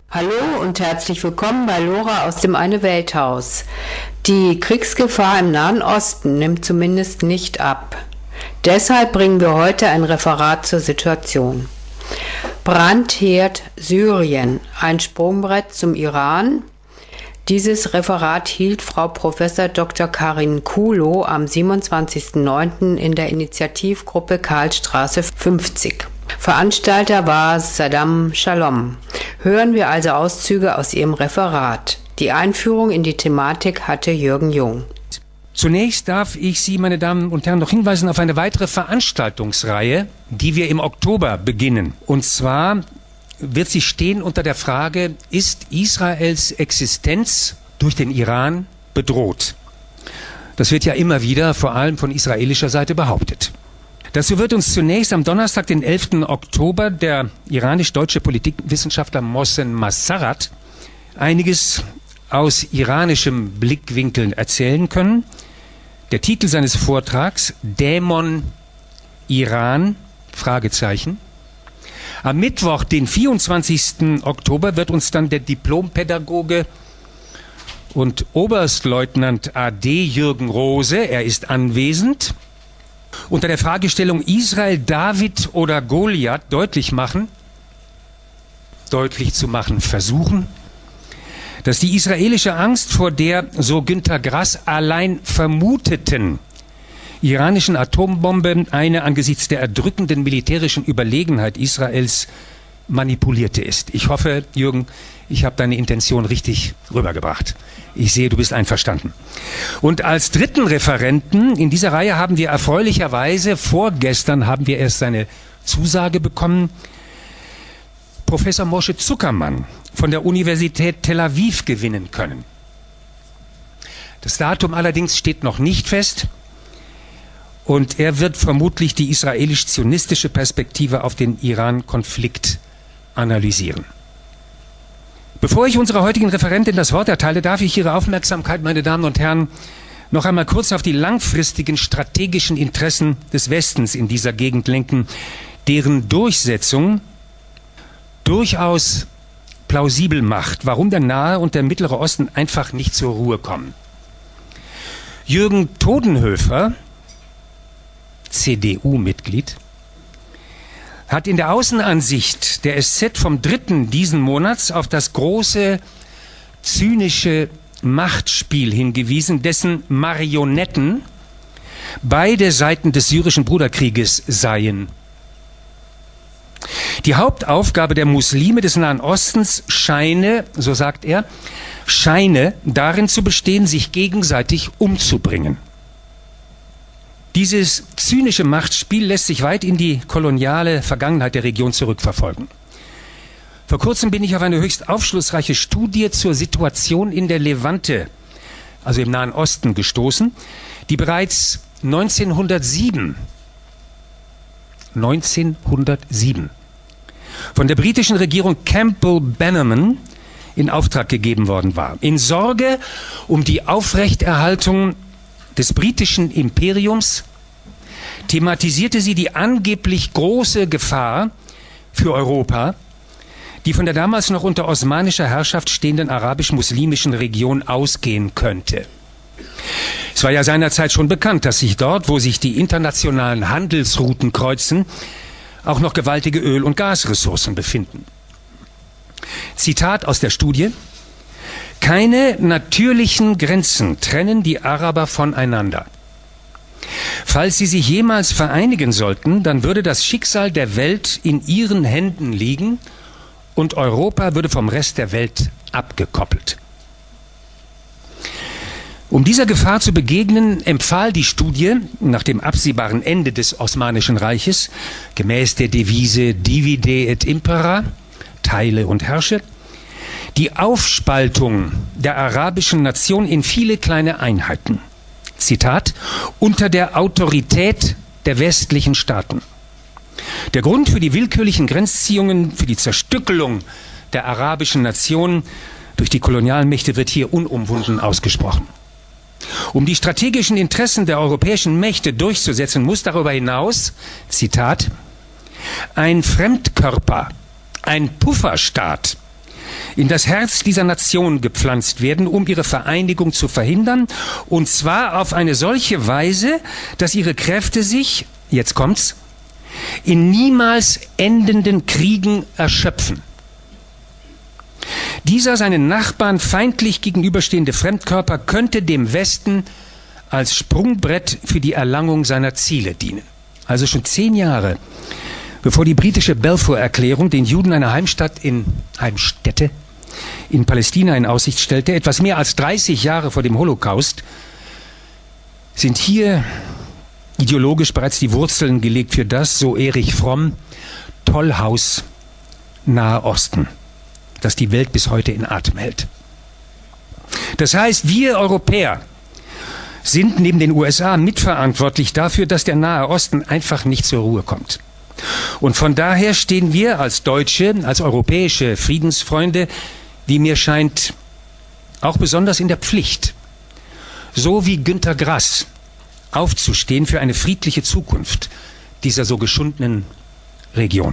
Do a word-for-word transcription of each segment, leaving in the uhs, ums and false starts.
Hallo und herzlich willkommen bei Lora aus dem Eine-Welt-Haus. Die Kriegsgefahr im Nahen Osten nimmt zumindest nicht ab. Deshalb bringen wir heute ein Referat zur Situation. Brandherd Syrien, ein Sprungbrett zum Iran. Dieses Referat hielt Frau Professor Doktor Karin Kuhlow am siebenundzwanzigsten neunten in der Initiativgruppe Karlstraße fünfzig. Veranstalter war Saddam Shalom. Hören wir also Auszüge aus ihrem Referat. Die Einführung in die Thematik hatte Jürgen Jung. Zunächst darf ich Sie, meine Damen und Herren, noch hinweisen auf eine weitere Veranstaltungsreihe, die wir im Oktober beginnen. Und zwar wird sie stehen unter der Frage, ist Israels Existenz durch den Iran bedroht? Das wird ja immer wieder, vor allem von israelischer Seite, behauptet. Dazu wird uns zunächst am Donnerstag, den elften Oktober, der iranisch-deutsche Politikwissenschaftler Mohsen Massarat einiges aus iranischem Blickwinkel erzählen können. Der Titel seines Vortrags, Dämon Iran, Fragezeichen. Am Mittwoch, den vierundzwanzigsten Oktober, wird uns dann der Diplompädagoge und Oberstleutnant A D Jürgen Rose, er ist anwesend, unter der Fragestellung Israel, David oder Goliath deutlich machen, deutlich zu machen versuchen, dass die israelische Angst vor der, so Günter Grass, allein vermuteten iranischen Atombombe eine angesichts der erdrückenden militärischen Überlegenheit Israels manipulierte ist. Ich hoffe, Jürgen, ich habe deine Intention richtig rübergebracht. Ich sehe, du bist einverstanden. Und als dritten Referenten in dieser Reihe haben wir erfreulicherweise, vorgestern haben wir erst seine Zusage bekommen, Professor Moshe Zuckermann von der Universität Tel Aviv gewinnen können. Das Datum allerdings steht noch nicht fest und er wird vermutlich die israelisch-zionistische Perspektive auf den Iran-Konflikt analysieren. Bevor ich unserer heutigen Referentin das Wort erteile, darf ich Ihre Aufmerksamkeit, meine Damen und Herren, noch einmal kurz auf die langfristigen strategischen Interessen des Westens in dieser Gegend lenken, deren Durchsetzung durchaus plausibel macht, warum der Nahe und der Mittlere Osten einfach nicht zur Ruhe kommen. Jürgen Todenhöfer, C D U-Mitglied, hat in der Außenansicht der S Z vom dritten diesen Monats auf das große, zynische Machtspiel hingewiesen, dessen Marionetten beide Seiten des syrischen Bruderkrieges seien. Die Hauptaufgabe der Muslime des Nahen Ostens scheine, so sagt er, scheine darin zu bestehen, sich gegenseitig umzubringen. Dieses zynische Machtspiel lässt sich weit in die koloniale Vergangenheit der Region zurückverfolgen. Vor kurzem bin ich auf eine höchst aufschlussreiche Studie zur Situation in der Levante, also im Nahen Osten, gestoßen, die bereits neunzehnhundertsieben, neunzehnhundertsieben von der britischen Regierung Campbell Bannerman in Auftrag gegeben worden war, in Sorge um die Aufrechterhaltung des britischen Imperiums thematisierte sie die angeblich große Gefahr für Europa, die von der damals noch unter osmanischer Herrschaft stehenden arabisch-muslimischen Region ausgehen könnte. Es war ja seinerzeit schon bekannt, dass sich dort, wo sich die internationalen Handelsrouten kreuzen, auch noch gewaltige Öl- und Gasressourcen befinden. Zitat aus der Studie: Keine natürlichen Grenzen trennen die Araber voneinander. Falls sie sich jemals vereinigen sollten, dann würde das Schicksal der Welt in ihren Händen liegen und Europa würde vom Rest der Welt abgekoppelt. Um dieser Gefahr zu begegnen, empfahl die Studie nach dem absehbaren Ende des Osmanischen Reiches, gemäß der Devise Divide et Impera, teile und herrsche, die Aufspaltung der arabischen Nation in viele kleine Einheiten. Zitat: unter der Autorität der westlichen Staaten. Der Grund für die willkürlichen Grenzziehungen, für die Zerstückelung der arabischen Nation durch die Kolonialmächte wird hier unumwunden ausgesprochen. Um die strategischen Interessen der europäischen Mächte durchzusetzen, muss darüber hinaus, Zitat, ein Fremdkörper, ein Pufferstaat in das Herz dieser Nation gepflanzt werden, um ihre Vereinigung zu verhindern, und zwar auf eine solche Weise, dass ihre Kräfte sich, jetzt kommt's, in niemals endenden Kriegen erschöpfen. Dieser seinen Nachbarn feindlich gegenüberstehende Fremdkörper könnte dem Westen als Sprungbrett für die Erlangung seiner Ziele dienen. Also schon zehn Jahre, bevor die britische Balfour-Erklärung den Juden eine Heimstatt in Heimstätte in Palästina in Aussicht stellte, etwas mehr als dreißig Jahre vor dem Holocaust, sind hier ideologisch bereits die Wurzeln gelegt für das, so Erich Fromm, Tollhaus Nahe Osten, das die Welt bis heute in Atem hält. Das heißt, wir Europäer sind neben den U S A mitverantwortlich dafür, dass der Nahe Osten einfach nicht zur Ruhe kommt. Und von daher stehen wir als Deutsche, als europäische Friedensfreunde, wie mir scheint, auch besonders in der Pflicht, so wie Günter Grass, aufzustehen für eine friedliche Zukunft dieser so geschundenen Region.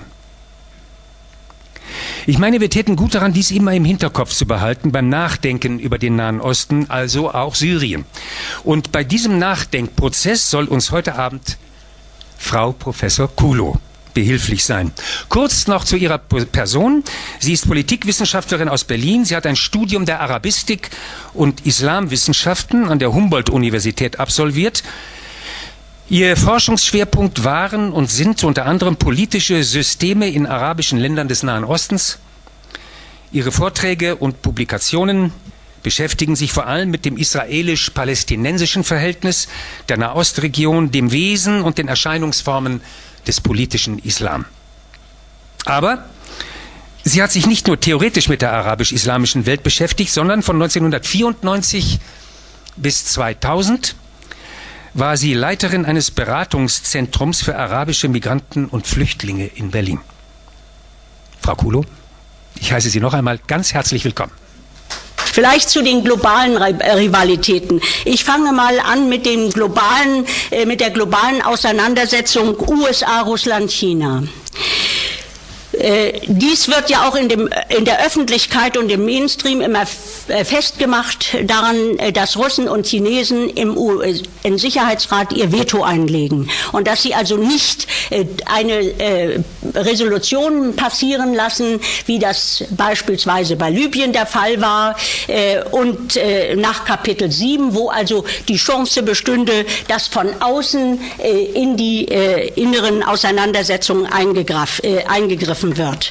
Ich meine, wir täten gut daran, dies immer im Hinterkopf zu behalten beim Nachdenken über den Nahen Osten, also auch Syrien. Und bei diesem Nachdenkprozess soll uns heute Abend Frau Professor Kulo behilflich sein. Kurz noch zu ihrer Person. Sie ist Politikwissenschaftlerin aus Berlin. Sie hat ein Studium der Arabistik und Islamwissenschaften an der Humboldt-Universität absolviert. Ihr Forschungsschwerpunkt waren und sind unter anderem politische Systeme in arabischen Ländern des Nahen Ostens. Ihre Vorträge und Publikationen beschäftigen sich vor allem mit dem israelisch-palästinensischen Verhältnis, der Nahostregion, dem Wesen und den Erscheinungsformen des politischen Islam. Aber sie hat sich nicht nur theoretisch mit der arabisch-islamischen Welt beschäftigt, sondern von neunzehnhundertvierundneunzig bis zweitausend war sie Leiterin eines Beratungszentrums für arabische Migranten und Flüchtlinge in Berlin. Frau Kulo, ich heiße Sie noch einmal ganz herzlich willkommen. Vielleicht zu den globalen Rivalitäten. Ich fange mal an mit dem globalen, äh, mit der globalen Auseinandersetzung U S A, Russland, China. Äh, dies wird ja auch in, dem, in der Öffentlichkeit und im Mainstream immer äh, festgemacht daran, äh, dass Russen und Chinesen im, U im Sicherheitsrat ihr Veto einlegen und dass sie also nicht äh, eine äh, Resolution passieren lassen, wie das beispielsweise bei Libyen der Fall war äh, und äh, nach Kapitel sieben, wo also die Chance bestünde, dass von außen äh, in die äh, inneren Auseinandersetzungen eingegriffen, äh, eingegriffen wird.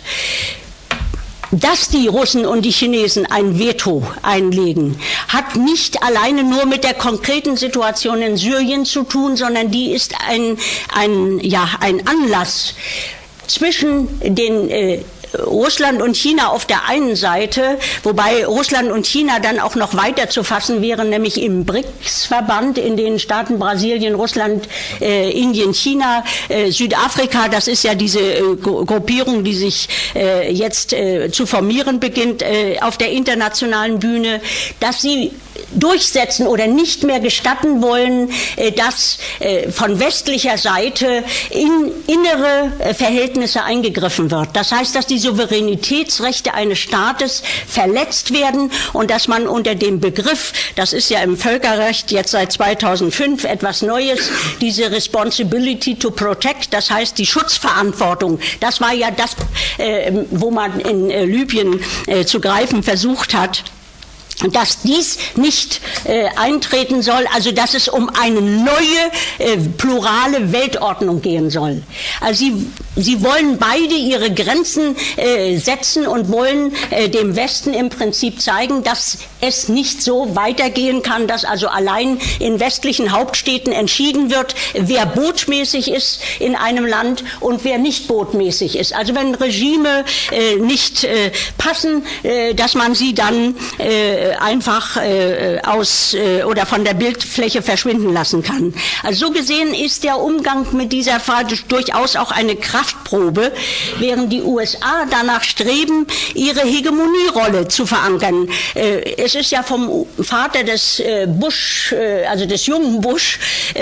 Dass die Russen und die Chinesen ein Veto einlegen, hat nicht alleine nur mit der konkreten Situation in Syrien zu tun, sondern die ist ein, ein, ja, ein Anlass zwischen den äh, Russland und China auf der einen Seite, wobei Russland und China dann auch noch weiter zu fassen wären, nämlich im BRICS-Verband, in den Staaten Brasilien, Russland, äh, Indien, China, äh, Südafrika. Das ist ja diese äh, Gruppierung, die sich äh, jetzt äh, zu formieren beginnt äh, auf der internationalen Bühne, dass sie durchsetzen oder nicht mehr gestatten wollen, äh, dass äh, von westlicher Seite in innere äh, Verhältnisse eingegriffen wird. Das heißt, dass die Souveränitätsrechte eines Staates verletzt werden und dass man unter dem Begriff, das ist ja im Völkerrecht jetzt seit zweitausendfünf etwas Neues, diese Responsibility to Protect, das heißt die Schutzverantwortung, das war ja das, äh, wo man in äh, Libyen äh, zu greifen versucht hat, dass dies nicht äh, eintreten soll, also dass es um eine neue, äh, plurale Weltordnung gehen soll. Also sie, sie wollen beide ihre Grenzen äh, setzen und wollen äh, dem Westen im Prinzip zeigen, dass es nicht so weitergehen kann, dass also allein in westlichen Hauptstädten entschieden wird, wer botmäßig ist in einem Land und wer nicht botmäßig ist. Also wenn Regime äh, nicht äh, passen, äh, dass man sie dann äh, einfach äh, aus äh, oder von der Bildfläche verschwinden lassen kann. Also so gesehen ist der Umgang mit dieser Frage durchaus auch eine Kraft Kraftprobe, während die U S A danach streben, ihre Hegemonierolle zu verankern. Es ist ja vom Vater des Bush, also des jungen Bush,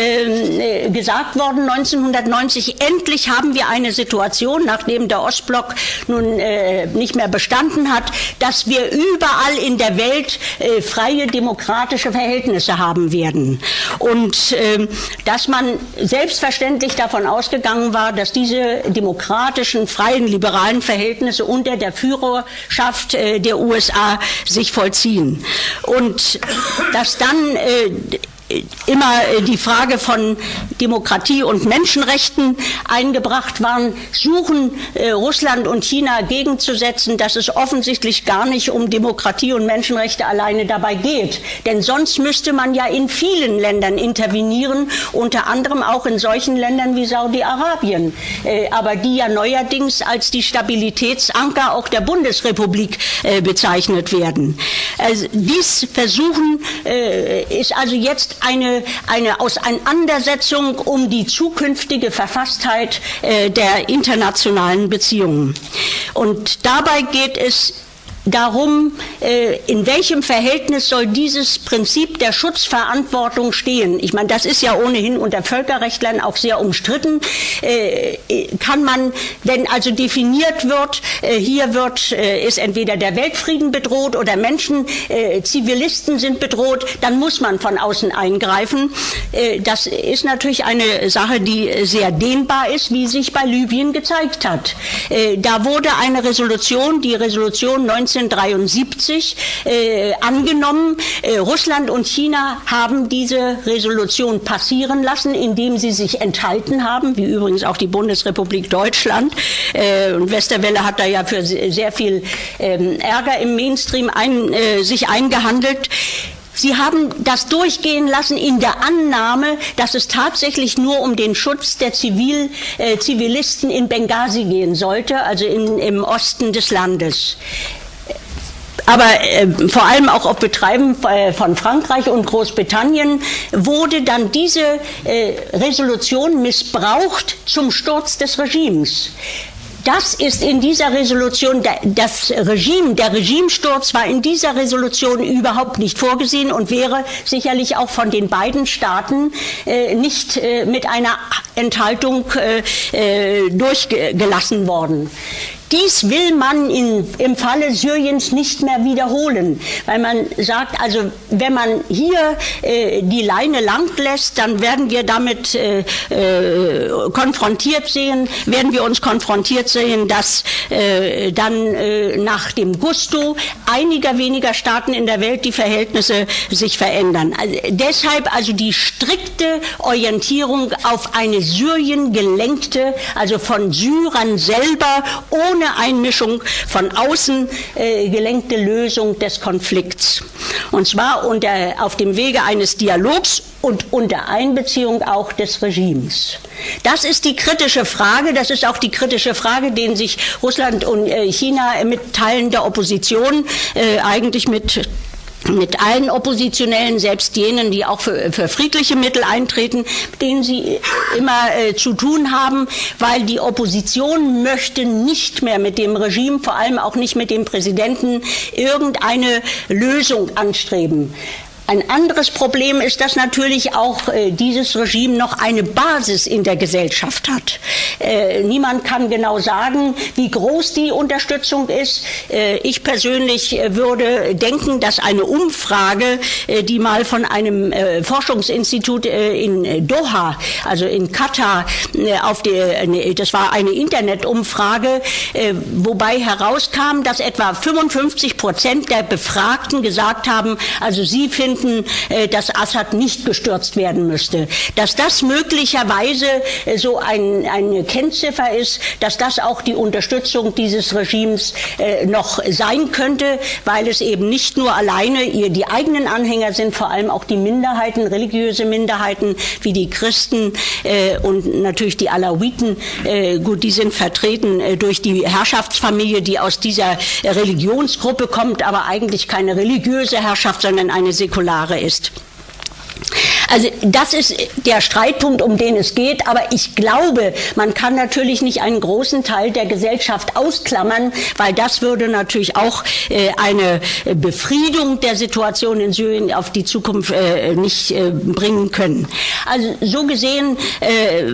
gesagt worden, neunzehnhundertneunzig, endlich haben wir eine Situation, nachdem der Ostblock nun nicht mehr bestanden hat, dass wir überall in der Welt freie demokratische Verhältnisse haben werden. Und dass man selbstverständlich davon ausgegangen war, dass diese demokratischen, freien, liberalen Verhältnisse unter der Führerschaft der U S A sich vollziehen. Und dass dann äh, immer die Frage von Demokratie und Menschenrechten eingebracht waren, suchen äh, Russland und China gegenzusetzen, dass es offensichtlich gar nicht um Demokratie und Menschenrechte alleine dabei geht. Denn sonst müsste man ja in vielen Ländern intervenieren, unter anderem auch in solchen Ländern wie Saudi-Arabien, äh, aber die ja neuerdings als die Stabilitätsanker auch der Bundesrepublik äh, bezeichnet werden. Also dies Versuchen äh, ist also jetzt Eine, eine Auseinandersetzung um die zukünftige Verfasstheit äh, der internationalen Beziehungen. Und dabei geht es darum, in welchem Verhältnis soll dieses Prinzip der Schutzverantwortung stehen. Ich meine, das ist ja ohnehin unter Völkerrechtlern auch sehr umstritten. Kann man, wenn also definiert wird, hier wird, ist entweder der Weltfrieden bedroht oder Menschen, Zivilisten sind bedroht, dann muss man von außen eingreifen. Das ist natürlich eine Sache, die sehr dehnbar ist, wie sich bei Libyen gezeigt hat. Da wurde eine Resolution, die Resolution neunzehnhundertdreiundsiebzig äh, angenommen. Äh, Russland und China haben diese Resolution passieren lassen, indem sie sich enthalten haben, wie übrigens auch die Bundesrepublik Deutschland. Äh, und Westerwelle hat da ja für sehr viel ähm, Ärger im Mainstream ein, äh, sich eingehandelt. Sie haben das durchgehen lassen in der Annahme, dass es tatsächlich nur um den Schutz der Zivil, äh, Zivilisten in Benghazi gehen sollte, also in, im Osten des Landes. Aber äh, vor allem auch auf Betreiben äh, von Frankreich und Großbritannien wurde dann diese äh, Resolution missbraucht zum Sturz des Regimes. Das ist in dieser Resolution, das Regime, der Regimesturz war in dieser Resolution überhaupt nicht vorgesehen und wäre sicherlich auch von den beiden Staaten äh, nicht äh, mit einer Enthaltung äh, durchgelassen worden. Dies will man in, im Falle Syriens nicht mehr wiederholen, weil man sagt, also wenn man hier äh, die Leine lang lässt, dann werden wir damit äh, äh, konfrontiert sehen, werden wir uns konfrontiert sehen, dass äh, dann äh, nach dem Gusto einiger weniger Staaten in der Welt die Verhältnisse sich verändern. Also, deshalb also die strikte Orientierung auf eine Syrien gelenkte, also von Syrern selber ohne Einmischung von außen äh, gelenkte Lösung des Konflikts. Und zwar unter, auf dem Wege eines Dialogs und unter Einbeziehung auch des Regimes. Das ist die kritische Frage, das ist auch die kritische Frage, denen sich Russland und äh, China mit Teilen der Opposition äh, eigentlich mit mit allen Oppositionellen, selbst jenen, die auch für, für friedliche Mittel eintreten, mit denen sie immer äh, zu tun haben, weil die Opposition möchte nicht mehr mit dem Regime, vor allem auch nicht mit dem Präsidenten, irgendeine Lösung anstreben. Ein anderes Problem ist, dass natürlich auch äh, dieses Regime noch eine Basis in der Gesellschaft hat. Äh, niemand kann genau sagen, wie groß die Unterstützung ist. Äh, ich persönlich äh, würde denken, dass eine Umfrage, äh, die mal von einem äh, Forschungsinstitut äh, in Doha, also in Katar, äh, auf die, äh, das war eine Internetumfrage, äh, wobei herauskam, dass etwa fünfundfünfzig Prozent der Befragten gesagt haben, also sie finden, dass Assad nicht gestürzt werden müsste. Dass das möglicherweise so ein, eine Kennziffer ist, dass das auch die Unterstützung dieses Regimes äh, noch sein könnte, weil es eben nicht nur alleine ihr die eigenen Anhänger sind, vor allem auch die Minderheiten, religiöse Minderheiten wie die Christen äh, und natürlich die Alawiten. Äh, gut, die sind vertreten äh, durch die Herrschaftsfamilie, die aus dieser äh, Religionsgruppe kommt, aber eigentlich keine religiöse Herrschaft, sondern eine säkulare ist. Also das ist der Streitpunkt, um den es geht, aber ich glaube, man kann natürlich nicht einen großen Teil der Gesellschaft ausklammern, weil das würde natürlich auch äh, eine Befriedung der Situation in Syrien auf die Zukunft äh, nicht äh, bringen können. Also so gesehen äh,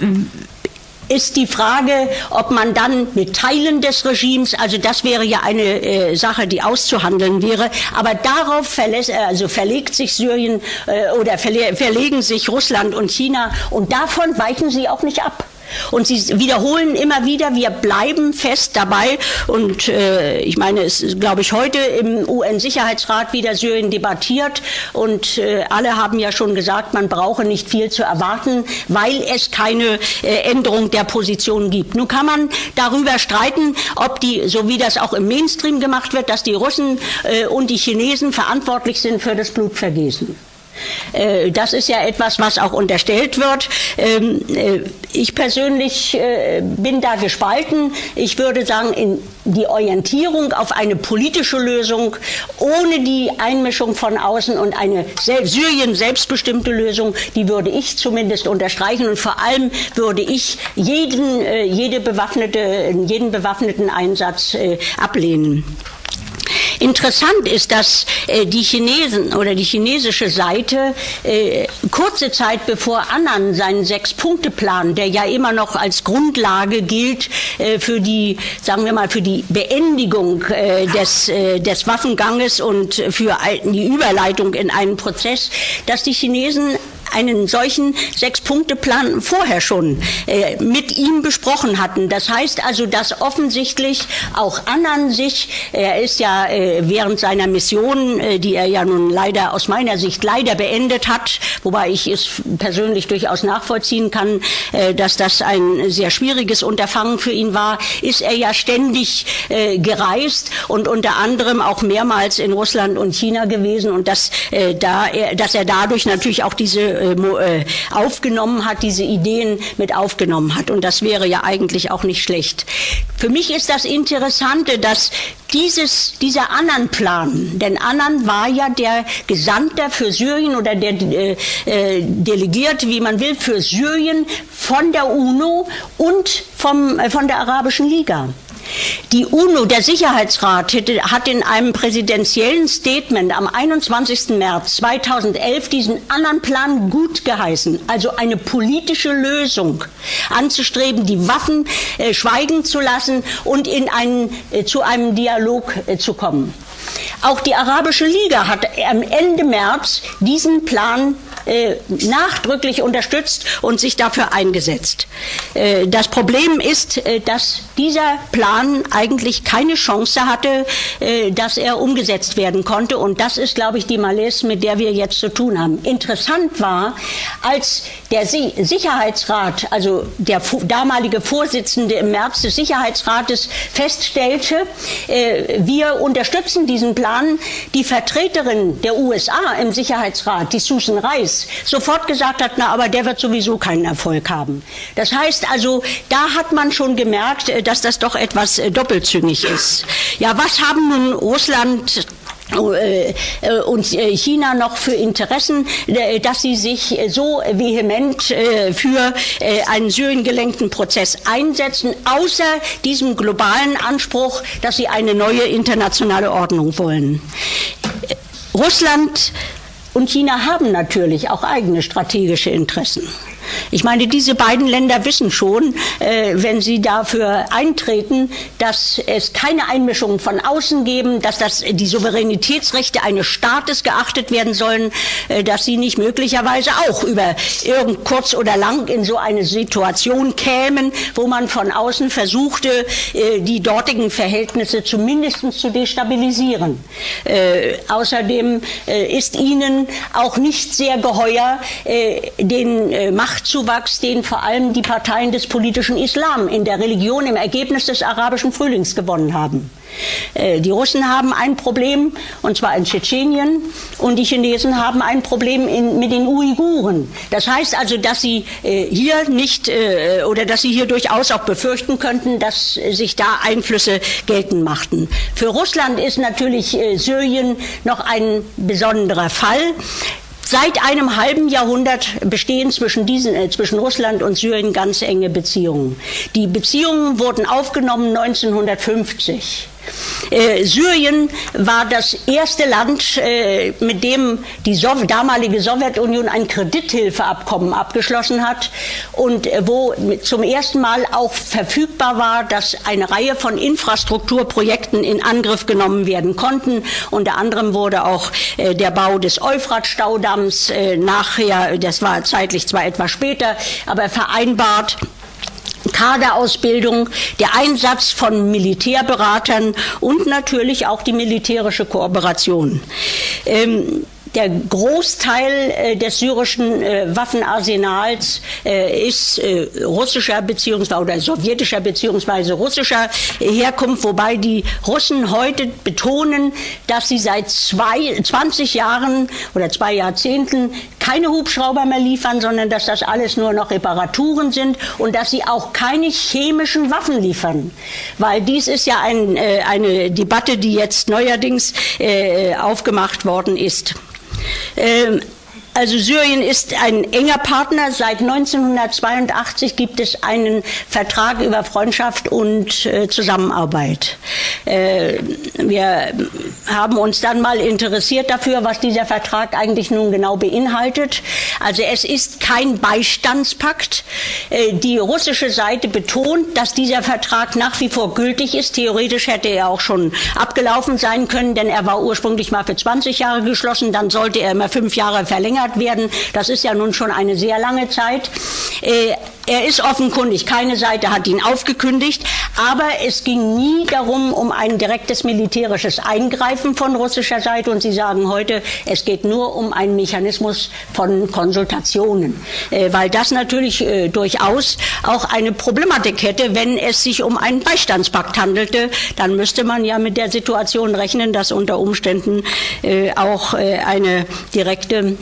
ist die Frage, ob man dann mit Teilen des Regimes, also das wäre ja eine äh, Sache, die auszuhandeln wäre, aber darauf verlässt, also verlegt sich Syrien äh, oder verle verlegen sich Russland und China und davon weichen sie auch nicht ab. Und sie wiederholen immer wieder, wir bleiben fest dabei. Und äh, ich meine, es ist, glaube ich, heute im U N-Sicherheitsrat wieder Syrien debattiert. Und äh, alle haben ja schon gesagt, man brauche nicht viel zu erwarten, weil es keine äh, Änderung der Position gibt. Nun kann man darüber streiten, ob die, so wie das auch im Mainstream gemacht wird, dass die Russen äh, und die Chinesen verantwortlich sind für das Blutvergießen. Das ist ja etwas, was auch unterstellt wird. Ich persönlich bin da gespalten. Ich würde sagen, in die Orientierung auf eine politische Lösung ohne die Einmischung von außen und eine Syrien selbstbestimmte Lösung, die würde ich zumindest unterstreichen. Und vor allem würde ich jeden, jede bewaffnete, jeden bewaffneten Einsatz ablehnen. Interessant ist, dass äh, die Chinesen oder die chinesische Seite äh, kurze Zeit bevor Annan seinen Sechs-Punkte-Plan, der ja immer noch als Grundlage gilt äh, für die, sagen wir mal, für die Beendigung äh, des, äh, des Waffenganges und für die Überleitung in einen Prozess, dass die Chinesen einen solchen Sechs-Punkte-Plan vorher schon äh, mit ihm besprochen hatten. Das heißt also, dass offensichtlich auch Annan sich, er ist ja äh, während seiner Mission, äh, die er ja nun leider aus meiner Sicht leider beendet hat, wobei ich es persönlich durchaus nachvollziehen kann, äh, dass das ein sehr schwieriges Unterfangen für ihn war, ist er ja ständig äh, gereist und unter anderem auch mehrmals in Russland und China gewesen und dass, äh, da er, dass er dadurch natürlich auch diese aufgenommen hat, diese Ideen mit aufgenommen hat. Und das wäre ja eigentlich auch nicht schlecht. Für mich ist das Interessante, dass dieses, dieser Annan-Plan, denn Annan war ja der Gesandte für Syrien oder der äh, Delegierte, wie man will, für Syrien von der UNO und vom, äh, von der Arabischen Liga. Die UNO, der Sicherheitsrat, hat in einem präsidentiellen Statement am einundzwanzigsten März zweitausendelf diesen Annan-Plan gut geheißen, also eine politische Lösung anzustreben, die Waffen äh, schweigen zu lassen und in einen, äh, zu einem Dialog äh, zu kommen. Auch die Arabische Liga hat am Ende März diesen Plan äh, nachdrücklich unterstützt und sich dafür eingesetzt. Äh, das Problem ist, äh, dass dieser Plan eigentlich keine Chance hatte, äh, dass er umgesetzt werden konnte. Und das ist, glaube ich, die Malaise, mit der wir jetzt zu tun haben. Interessant war, als der Si- Sicherheitsrat, also der damalige Vorsitzende im März des Sicherheitsrates feststellte, äh, wir unterstützen diesen Plan, die Vertreterin der U S A im Sicherheitsrat, die Susan Rice, sofort gesagt hat, na, aber der wird sowieso keinen Erfolg haben. Das heißt also, da hat man schon gemerkt, dass das doch etwas doppelzüngig ist. Ja, was haben nun Russland und China noch für Interessen, dass sie sich so vehement für einen Syrien gelenkten Prozess einsetzen, außer diesem globalen Anspruch, dass sie eine neue internationale Ordnung wollen. Russland und China haben natürlich auch eigene strategische Interessen. Ich meine, diese beiden Länder wissen schon, äh, wenn sie dafür eintreten, dass es keine Einmischungen von außen geben, dass das, die Souveränitätsrechte eines Staates geachtet werden sollen, äh, dass sie nicht möglicherweise auch über irgend kurz oder lang in so eine Situation kämen, wo man von außen versuchte, äh, die dortigen Verhältnisse zumindest zu destabilisieren. Äh, außerdem äh, ist ihnen auch nicht sehr geheuer, äh, den äh, Machtzuwachs, den vor allem die Parteien des politischen Islam in der Religion im Ergebnis des arabischen Frühlings gewonnen haben. Äh, die Russen haben ein Problem, und zwar in Tschetschenien, und die Chinesen haben ein Problem in, mit den Uiguren. Das heißt also, dass sie äh, hier nicht äh, oder dass sie hier durchaus auch befürchten könnten, dass sich da Einflüsse geltend machten. Für Russland ist natürlich äh, Syrien noch ein besonderer Fall. Seit einem halben Jahrhundert bestehen zwischen, diesen, äh, zwischen Russland und Syrien ganz enge Beziehungen. Die Beziehungen wurden aufgenommen neunzehnhundertfünfzig. Äh, Syrien war das erste Land, äh, mit dem die Sow- damalige Sowjetunion ein Kredithilfeabkommen abgeschlossen hat und äh, wo zum ersten Mal auch verfügbar war, dass eine Reihe von Infrastrukturprojekten in Angriff genommen werden konnten. Unter anderem wurde auch äh, der Bau des Euphrat-Staudamms äh, nachher, das war zeitlich zwar etwas später, aber vereinbart. Kaderausbildung, der Einsatz von Militärberatern und natürlich auch die militärische Kooperation. Ähm, Der Großteil äh, des syrischen äh, Waffenarsenals äh, ist äh, russischer beziehungsweise oder sowjetischer beziehungsweise russischer Herkunft, wobei die Russen heute betonen, dass sie seit zwei, zwanzig Jahren oder zwei Jahrzehnten keine Hubschrauber mehr liefern, sondern dass das alles nur noch Reparaturen sind und dass sie auch keine chemischen Waffen liefern. Weil dies ist ja ein, äh, eine Debatte, die jetzt neuerdings äh, aufgemacht worden ist. Ähm, Also Syrien ist ein enger Partner. Seit neunzehnhundertzweiundachtzig gibt es einen Vertrag über Freundschaft und äh, Zusammenarbeit. Äh, wir haben uns dann mal interessiert dafür, was dieser Vertrag eigentlich nun genau beinhaltet. Also es ist kein Beistandspakt. Äh, die russische Seite betont, dass dieser Vertrag nach wie vor gültig ist. Theoretisch hätte er auch schon abgelaufen sein können, denn er war ursprünglich mal für zwanzig Jahre geschlossen. Dann sollte er immer fünf Jahre verlängert werden. Das ist ja nun schon eine sehr lange Zeit. Äh, er ist offenkundig, keine Seite hat ihn aufgekündigt, aber es ging nie darum, um ein direktes militärisches Eingreifen von russischer Seite und Sie sagen heute, es geht nur um einen Mechanismus von Konsultationen, äh, weil das natürlich äh, durchaus auch eine Problematik hätte, wenn es sich um einen Beistandspakt handelte, dann müsste man ja mit der Situation rechnen, dass unter Umständen äh, auch äh, eine direkte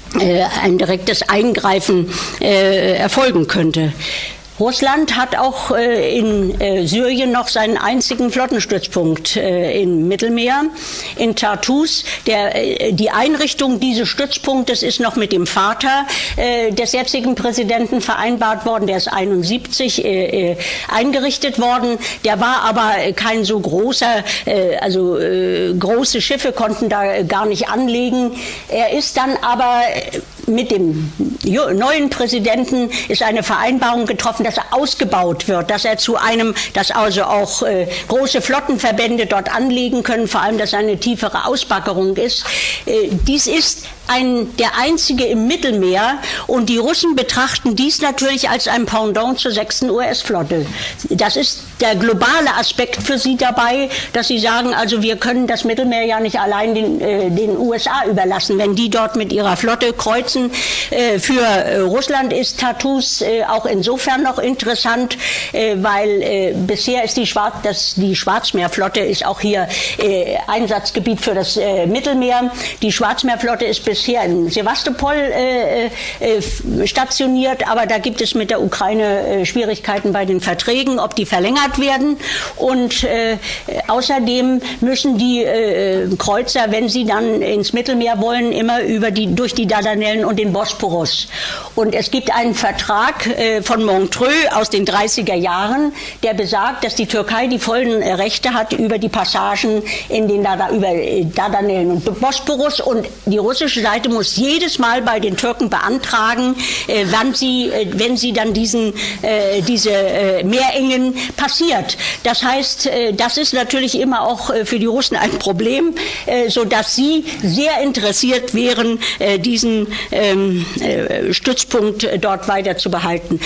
ein direktes Eingreifen äh, erfolgen könnte. Russland hat auch äh, in äh, Syrien noch seinen einzigen Flottenstützpunkt äh, im Mittelmeer, in Tartus. Der, äh, die Einrichtung dieses Stützpunktes ist noch mit dem Vater äh, des jetzigen Präsidenten vereinbart worden. Der ist einundsiebzig äh, äh, eingerichtet worden. Der war aber kein so großer, äh, also äh, große Schiffe konnten da gar nicht anlegen. Er ist dann aber mit dem neuen Präsidenten ist eine Vereinbarung getroffen, dass er ausgebaut wird, dass er zu einem, dass also auch äh, große Flottenverbände dort anlegen können, vor allem, dass eine tiefere Ausbaggerung ist. Äh, dies ist ein, der einzige im Mittelmeer und die Russen betrachten dies natürlich als ein Pendant zur sechsten U S-Flotte. Das ist der globale Aspekt für sie dabei, dass sie sagen, also wir können das Mittelmeer ja nicht allein den, äh, den U S A überlassen, wenn die dort mit ihrer Flotte kreuzen. Äh, für äh, Russland ist Tartus äh, auch insofern noch interessant, äh, weil äh, bisher ist die, Schwar das, die Schwarzmeerflotte ist auch hier äh, Einsatzgebiet für das äh, Mittelmeer. Die Schwarzmeerflotte ist bisher in Sevastopol äh, äh, stationiert, aber da gibt es mit der Ukraine äh, Schwierigkeiten bei den Verträgen, ob die verlängert werden. Und äh, außerdem müssen die äh, Kreuzer, wenn sie dann ins Mittelmeer wollen, immer über die, durch die Dardanellen und den Bosporus. Und es gibt einen Vertrag äh, von Montreux aus den dreißiger Jahren, der besagt, dass die Türkei die vollen äh, Rechte hat über die Passagen in den Dada, über äh, Dardanellen und Bosporus, und die russische Seite muss jedes Mal bei den Türken beantragen, äh, wann sie, äh, wenn sie dann diesen, äh, diese äh, Meerengen passiert. Das heißt, äh, das ist natürlich immer auch äh, für die Russen ein Problem, äh, sodass sie sehr interessiert wären, äh, diesen ähm, äh, Stützpunkt äh, dort weiter zu behalten.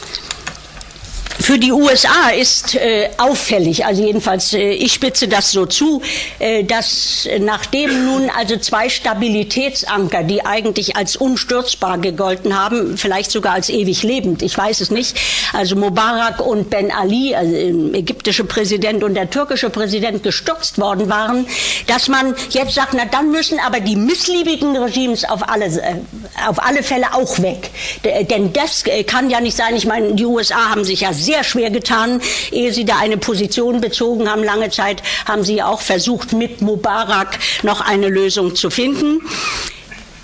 Für die U S A ist äh, auffällig, also jedenfalls äh, ich spitze das so zu, äh, dass nachdem nun also zwei Stabilitätsanker, die eigentlich als unstürzbar gegolten haben, vielleicht sogar als ewig lebend, ich weiß es nicht, also Mubarak und Ben Ali, also der ägyptische Präsident und der türkische Präsident, gestürzt worden waren, dass man jetzt sagt, na dann müssen aber die missliebigen Regimes auf alle, äh, auf alle Fälle auch weg. D denn das äh, kann ja nicht sein, ich meine, die U S A haben sich ja sehr schwer getan, ehe sie da eine Position bezogen haben. Lange Zeit haben sie auch versucht, mit Mubarak noch eine Lösung zu finden.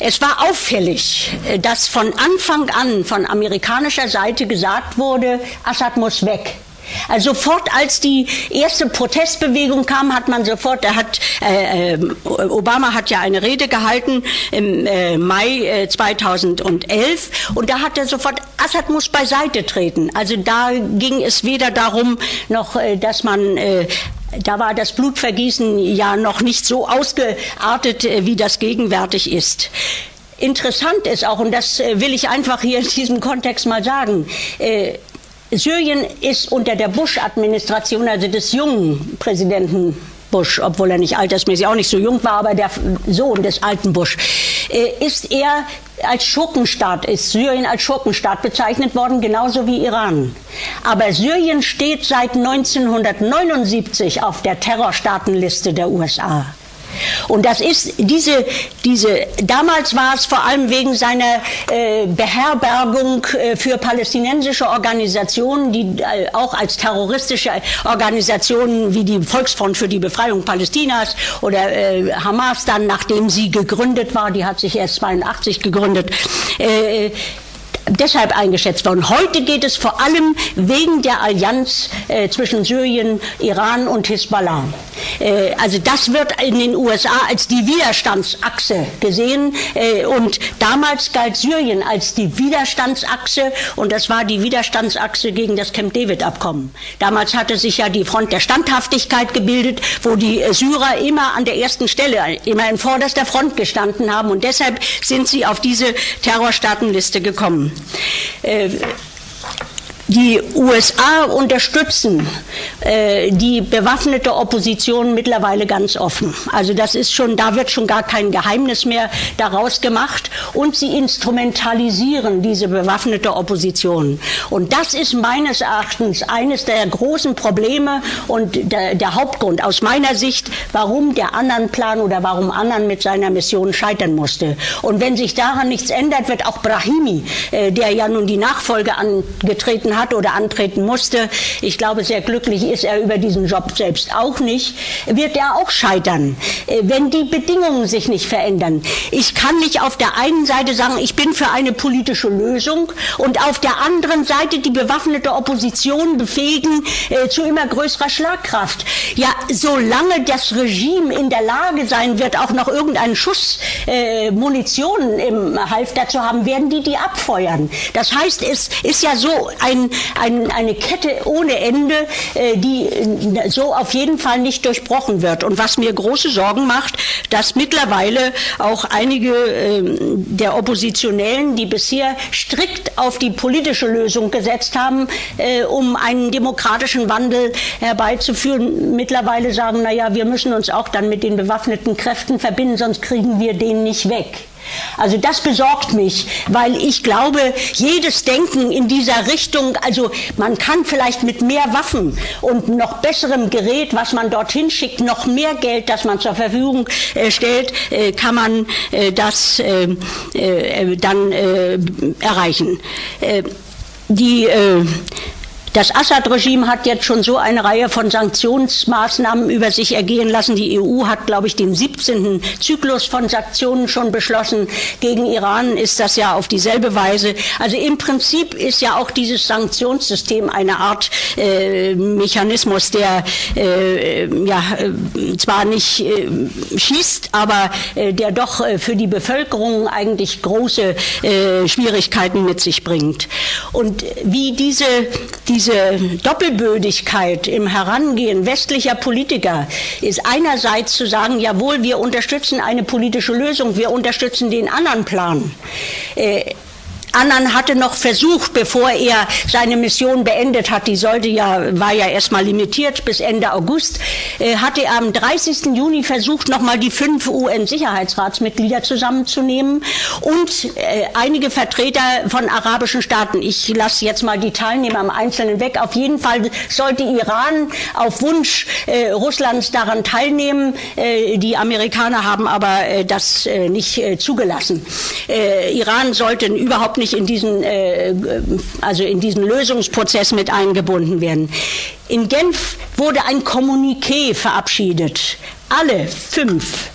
Es war auffällig, dass von Anfang an von amerikanischer Seite gesagt wurde, Assad muss weg. Also sofort, als die erste Protestbewegung kam, hat man sofort, er hat, äh, Obama hat ja eine Rede gehalten im äh, Mai äh, zweitausendelf und da hat er sofort, Assad muss beiseite treten. Also da ging es weder darum, noch, äh, dass man äh, da war das Blutvergießen ja noch nicht so ausgeartet, äh, wie das gegenwärtig ist. Interessant ist auch, und das äh, will ich einfach hier in diesem Kontext mal sagen, äh, Syrien ist unter der Bush-Administration, also des jungen Präsidenten Bush, obwohl er nicht altersmäßig auch nicht so jung war, aber der Sohn des alten Bush, ist er als Schurkenstaat, ist Syrien als Schurkenstaat bezeichnet worden, genauso wie Iran. Aber Syrien steht seit neunzehnhundertneunundsiebzig auf der Terrorstaatenliste der U S A. Und das ist diese, diese, damals war es vor allem wegen seiner äh, Beherbergung äh, für palästinensische Organisationen, die äh, auch als terroristische Organisationen wie die Volksfront für die Befreiung Palästinas oder äh, Hamas dann, nachdem sie gegründet war, die hat sich erst zweiundachtzig gegründet, äh, deshalb eingeschätzt worden. Heute geht es vor allem wegen der Allianz äh, zwischen Syrien, Iran und Hisbollah. Äh, also das wird in den U S A als die Widerstandsachse gesehen äh, und damals galt Syrien als die Widerstandsachse und das war die Widerstandsachse gegen das Camp David-Abkommen. Damals hatte sich ja die Front der Standhaftigkeit gebildet, wo die äh, Syrer immer an der ersten Stelle, immer in vorderster Front gestanden haben und deshalb sind sie auf diese Terrorstaatenliste gekommen. Äh, Die U S A unterstützen äh, die bewaffnete Opposition mittlerweile ganz offen. Also das ist schon, da wird schon gar kein Geheimnis mehr daraus gemacht und sie instrumentalisieren diese bewaffnete Opposition. Und das ist meines Erachtens eines der großen Probleme und der, der Hauptgrund aus meiner Sicht, warum der Annan-Plan oder warum Annan mit seiner Mission scheitern musste. Und wenn sich daran nichts ändert, wird auch Brahimi, äh, der ja nun die Nachfolge angetreten hat, oder antreten musste, ich glaube, sehr glücklich ist er über diesen Job selbst auch nicht, wird er auch scheitern, wenn die Bedingungen sich nicht verändern. Ich kann nicht auf der einen Seite sagen, ich bin für eine politische Lösung und auf der anderen Seite die bewaffnete Opposition befähigen äh, zu immer größerer Schlagkraft. Ja, solange das Regime in der Lage sein wird, auch noch irgendeinen Schuss äh, Munition im Halfter zu haben, werden die die abfeuern. Das heißt, es ist ja so ein Ein, eine Kette ohne Ende, äh, die äh, so auf jeden Fall nicht durchbrochen wird. Und was mir große Sorgen macht, dass mittlerweile auch einige äh, der Oppositionellen, die bisher strikt auf die politische Lösung gesetzt haben, äh, um einen demokratischen Wandel herbeizuführen, mittlerweile sagen, naja, wir müssen uns auch dann mit den bewaffneten Kräften verbinden, sonst kriegen wir den nicht weg. Also das besorgt mich, weil ich glaube, jedes Denken in dieser Richtung, also man kann vielleicht mit mehr Waffen und noch besserem Gerät, was man dorthin schickt, noch mehr Geld, das man zur Verfügung äh, stellt, äh, kann man äh, das äh, äh, dann äh, erreichen. Äh, die äh, Das Assad-Regime hat jetzt schon so eine Reihe von Sanktionsmaßnahmen über sich ergehen lassen. Die E U hat, glaube ich, den siebzehnten Zyklus von Sanktionen schon beschlossen. Gegen Iran ist das ja auf dieselbe Weise. Also im Prinzip ist ja auch dieses Sanktionssystem eine Art äh, Mechanismus, der äh, ja äh, zwar nicht äh, schießt, aber äh, der doch äh, für die Bevölkerung eigentlich große äh, Schwierigkeiten mit sich bringt. Und wie diese, diese Diese Doppelbödigkeit im Herangehen westlicher Politiker ist einerseits zu sagen, jawohl, wir unterstützen eine politische Lösung, wir unterstützen den anderen Plan. Äh, Annan hatte noch versucht, bevor er seine Mission beendet hat, die sollte ja, war ja erstmal limitiert bis Ende August, äh, hatte er am dreißigsten Juni versucht, nochmal die fünf U N-Sicherheitsratsmitglieder zusammenzunehmen und äh, einige Vertreter von arabischen Staaten. Ich lasse jetzt mal die Teilnehmer im Einzelnen weg. Auf jeden Fall sollte Iran auf Wunsch äh, Russlands daran teilnehmen. Äh, die Amerikaner haben aber äh, das äh, nicht äh, zugelassen. Äh, Iran sollte überhaupt nicht in diesen, äh, also in diesen Lösungsprozess mit eingebunden werden. In Genf wurde ein Kommuniqué verabschiedet. Alle fünf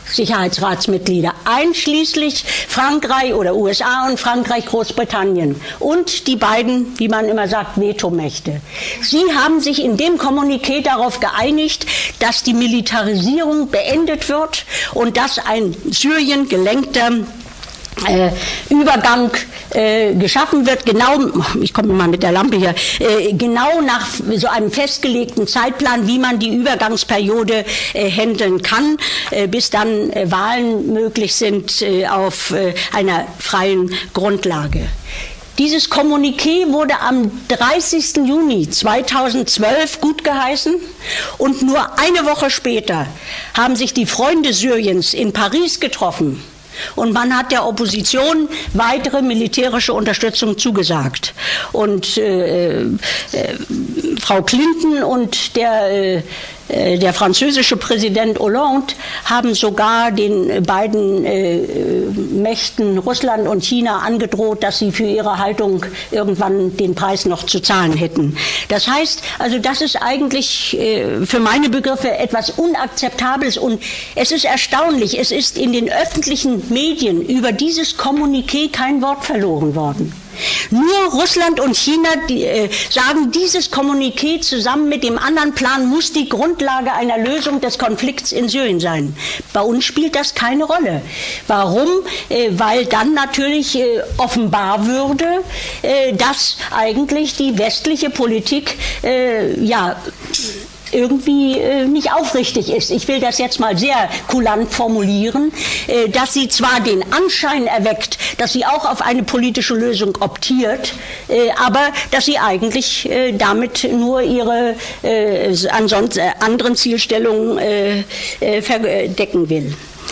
Sicherheitsratsmitglieder, einschließlich Frankreich oder U S A und Frankreich, Großbritannien und die beiden, wie man immer sagt, Vetomächte. Sie haben sich in dem Kommuniqué darauf geeinigt, dass die Militarisierung beendet wird und dass ein Syrien gelenkter Äh, Übergang äh, geschaffen wird, genau, ich komme mal mit der Lampe hier, äh, genau nach so einem festgelegten Zeitplan, wie man die Übergangsperiode äh, handeln kann, äh, bis dann äh, Wahlen möglich sind äh, auf äh, einer freien Grundlage. Dieses Kommuniqué wurde am dreißigsten Juni zweitausendzwölf gutgeheißen und nur eine Woche später haben sich die Freunde Syriens in Paris getroffen. Und man hat der Opposition weitere militärische Unterstützung zugesagt. Und äh, äh, Frau Clinton und der, äh, der französische Präsident Hollande haben sogar den beiden äh, Mächten Russland und China angedroht, dass sie für ihre Haltung irgendwann den Preis noch zu zahlen hätten. Das heißt, also das ist eigentlich äh, für meine Begriffe etwas Unakzeptables. Und es ist erstaunlich, es ist in den öffentlichen Medien über dieses Kommuniqué kein Wort verloren worden. Nur Russland und China die, äh, sagen, dieses Kommuniqué zusammen mit dem anderen Plan muss die Grundlage einer Lösung des Konflikts in Syrien sein. Bei uns spielt das keine Rolle. Warum? Äh, weil dann natürlich äh, offenbar würde, äh, dass eigentlich die westliche Politik äh, ja irgendwie äh, nicht aufrichtig ist. Ich will das jetzt mal sehr kulant formulieren, äh, dass sie zwar den Anschein erweckt, dass sie auch auf eine politische Lösung optiert, äh, aber dass sie eigentlich äh, damit nur ihre äh, ansonsten äh, anderen Zielstellungen äh, äh, verdecken will.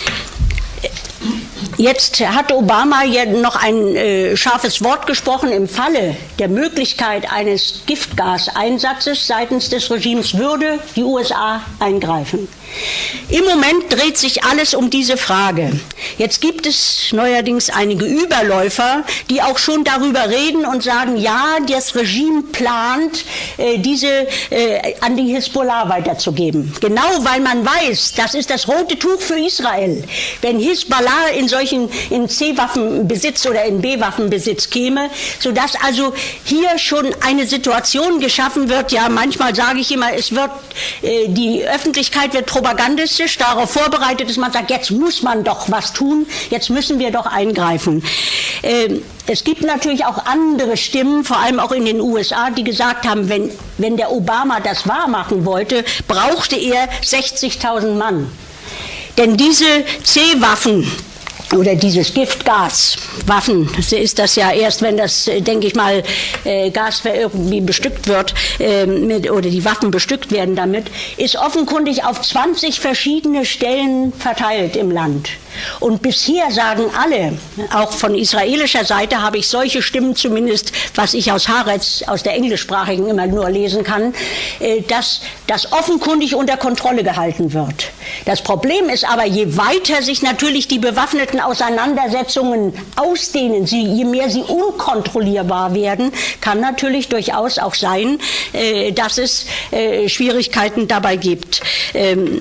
Jetzt hat Obama ja noch ein äh, scharfes Wort gesprochen. Im Falle der Möglichkeit eines Giftgaseinsatzes seitens des Regimes würde die U S A eingreifen. Im Moment dreht sich alles um diese Frage. Jetzt gibt es neuerdings einige Überläufer, die auch schon darüber reden und sagen, ja, das Regime plant, äh, diese äh, an die Hisbollah weiterzugeben. Genau, weil man weiß, das ist das rote Tuch für Israel. Wenn Hisbollah in solchen in C-Waffenbesitz oder in B-Waffenbesitz käme, sodass also hier schon eine Situation geschaffen wird, ja, manchmal sage ich immer, es wird, äh, die Öffentlichkeit wird propagandistisch darauf vorbereitet, dass man sagt, jetzt muss man doch was tun, jetzt müssen wir doch eingreifen. Ähm, es gibt natürlich auch andere Stimmen, vor allem auch in den U S A, die gesagt haben, wenn, wenn der Obama das wahrmachen wollte, brauchte er sechzigtausend Mann. Denn diese C-Waffen oder dieses Giftgas, Waffen, ist das ja erst, wenn das, denke ich mal, äh, Gas irgendwie bestückt wird, äh, mit, oder die Waffen bestückt werden damit, ist offenkundig auf zwanzig verschiedene Stellen verteilt im Land. Und bisher sagen alle, auch von israelischer Seite habe ich solche Stimmen zumindest, was ich aus Haaretz, aus der englischsprachigen immer nur lesen kann, äh, dass das offenkundig unter Kontrolle gehalten wird. Das Problem ist aber, je weiter sich natürlich die bewaffneten Auseinandersetzungen ausdehnen, sie, je mehr sie unkontrollierbar werden, kann natürlich durchaus auch sein, äh, dass es äh, Schwierigkeiten dabei gibt. Ähm,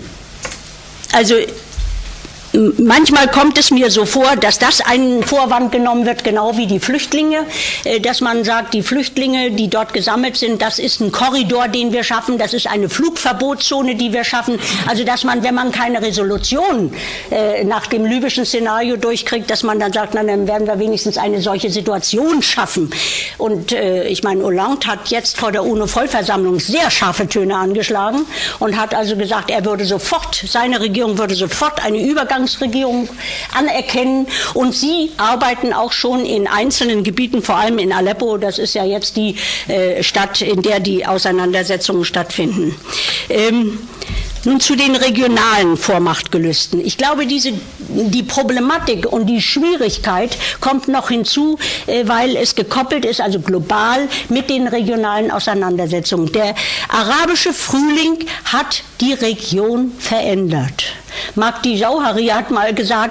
also manchmal kommt es mir so vor, dass das einen Vorwand genommen wird, genau wie die Flüchtlinge, dass man sagt, die Flüchtlinge, die dort gesammelt sind, das ist ein Korridor, den wir schaffen, das ist eine Flugverbotszone, die wir schaffen. Also dass man, wenn man keine Resolution äh, nach dem libyschen Szenario durchkriegt, dass man dann sagt, na, dann werden wir wenigstens eine solche Situation schaffen. Und äh, ich meine, Hollande hat jetzt vor der UNO-Vollversammlung sehr scharfe Töne angeschlagen und hat also gesagt, er würde sofort, seine Regierung würde sofort eine Übergang Regierung anerkennen, und sie arbeiten auch schon in einzelnen Gebieten, vor allem in Aleppo, das ist ja jetzt die äh, Stadt, in der die Auseinandersetzungen stattfinden. Ähm, Nun zu den regionalen Vormachtgelüsten. Ich glaube, diese, die Problematik und die Schwierigkeit kommt noch hinzu, äh, weil es gekoppelt ist, also global, mit den regionalen Auseinandersetzungen. Der arabische Frühling hat die Region verändert. Magdi Jauhari hat mal gesagt,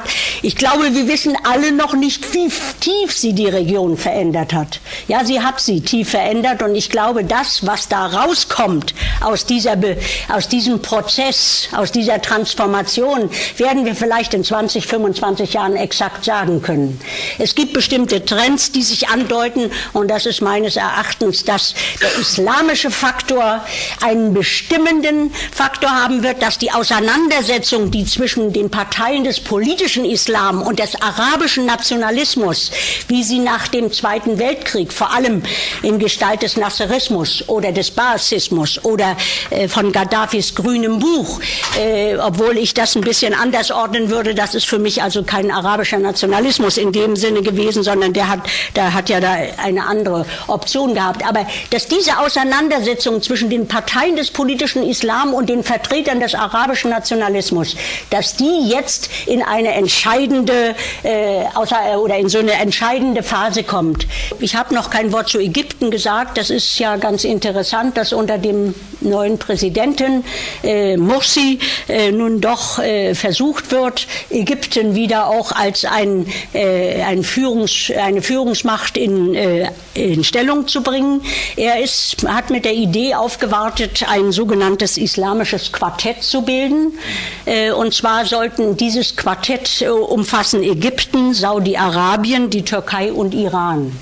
Ich glaube, wir wissen alle noch nicht, wie tief sie die Region verändert hat. Ja, sie hat sie tief verändert und ich glaube, das, was da rauskommt aus dieser, aus diesem Prozess, aus dieser Transformation, werden wir vielleicht in zwanzig, fünfundzwanzig Jahren exakt sagen können. Es gibt bestimmte Trends, die sich andeuten und das ist meines Erachtens, dass der islamische Faktor einen bestimmenden Faktor haben wird, dass die Auseinandersetzung, die zwischen den Parteien des politischen Islam und des arabischen Nationalismus, wie sie nach dem Zweiten Weltkrieg, vor allem in Gestalt des Nasserismus oder des Baasismus oder äh, von Gaddafis grünem Buch, äh, obwohl ich das ein bisschen anders ordnen würde, das ist für mich also kein arabischer Nationalismus in dem Sinne gewesen, sondern der hat, der hat ja da eine andere Option gehabt. Aber dass diese Auseinandersetzung zwischen den Parteien des politischen Islam und den Vertretern des arabischen Nationalismus, dass die jetzt in eine entscheidende äh, außer, oder in so eine entscheidende Phase kommt. Ich habe noch kein Wort zu Ägypten gesagt. Das ist ja ganz interessant, dass unter dem neuen Präsidenten äh, Morsi äh, nun doch äh, versucht wird, Ägypten wieder auch als ein, äh, ein Führungs, eine Führungsmacht in, äh, in Stellung zu bringen. Er ist, hat mit der Idee aufgewartet, ein sogenanntes islamisches Quartett zu bilden. Äh, und zwar sollten dieses Quartett äh, umfassen Ägypten, Saudi-Arabien, die Türkei und Iran.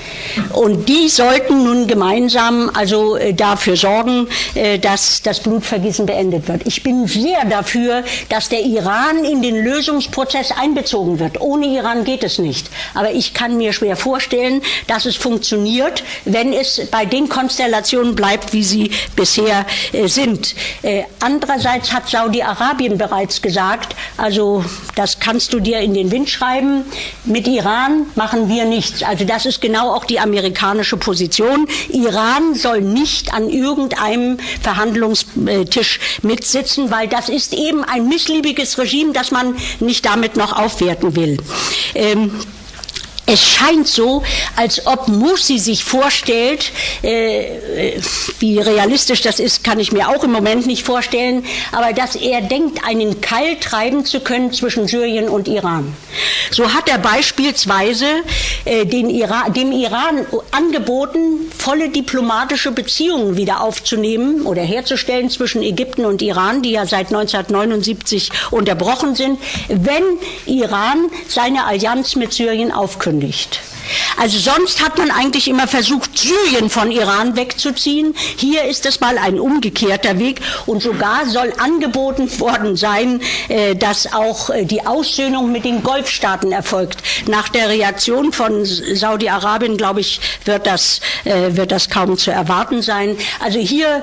Und die sollten nun gemeinsam also äh, dafür sorgen, äh, dass das Blutvergießen beendet wird. Ich bin sehr dafür, dass der Iran in den Lösungsprozess einbezogen wird. Ohne Iran geht es nicht. Aber ich kann mir schwer vorstellen, dass es funktioniert, wenn es bei den Konstellationen bleibt, wie sie bisher äh, sind. Äh, andererseits hat Saudi-Arabien bereits gesagt, also das kannst du dir in den Wind schreiben, mit Iran machen wir nichts. Also das ist genau auch die amerikanische Position. Iran soll nicht an irgendeinem Verhandlungstisch mitsitzen, weil das ist eben ein missliebiges Regime, das man nicht damit noch aufwerten will. Ähm, Es scheint so, als ob Morsi sich vorstellt, äh, wie realistisch das ist, kann ich mir auch im Moment nicht vorstellen, aber dass er denkt, einen Keil treiben zu können zwischen Syrien und Iran. So hat er beispielsweise äh, den Iran, dem Iran angeboten, volle diplomatische Beziehungen wieder aufzunehmen oder herzustellen zwischen Ägypten und Iran, die ja seit neunzehnhundertneunundsiebzig unterbrochen sind, wenn Iran seine Allianz mit Syrien aufkündigt. Also sonst hat man eigentlich immer versucht, Syrien von Iran wegzuziehen. Hier ist es mal ein umgekehrter Weg und sogar soll angeboten worden sein, dass auch die Aussöhnung mit den Golfstaaten erfolgt. Nach der Reaktion von Saudi-Arabien, glaube ich, wird das, wird das kaum zu erwarten sein. Also hier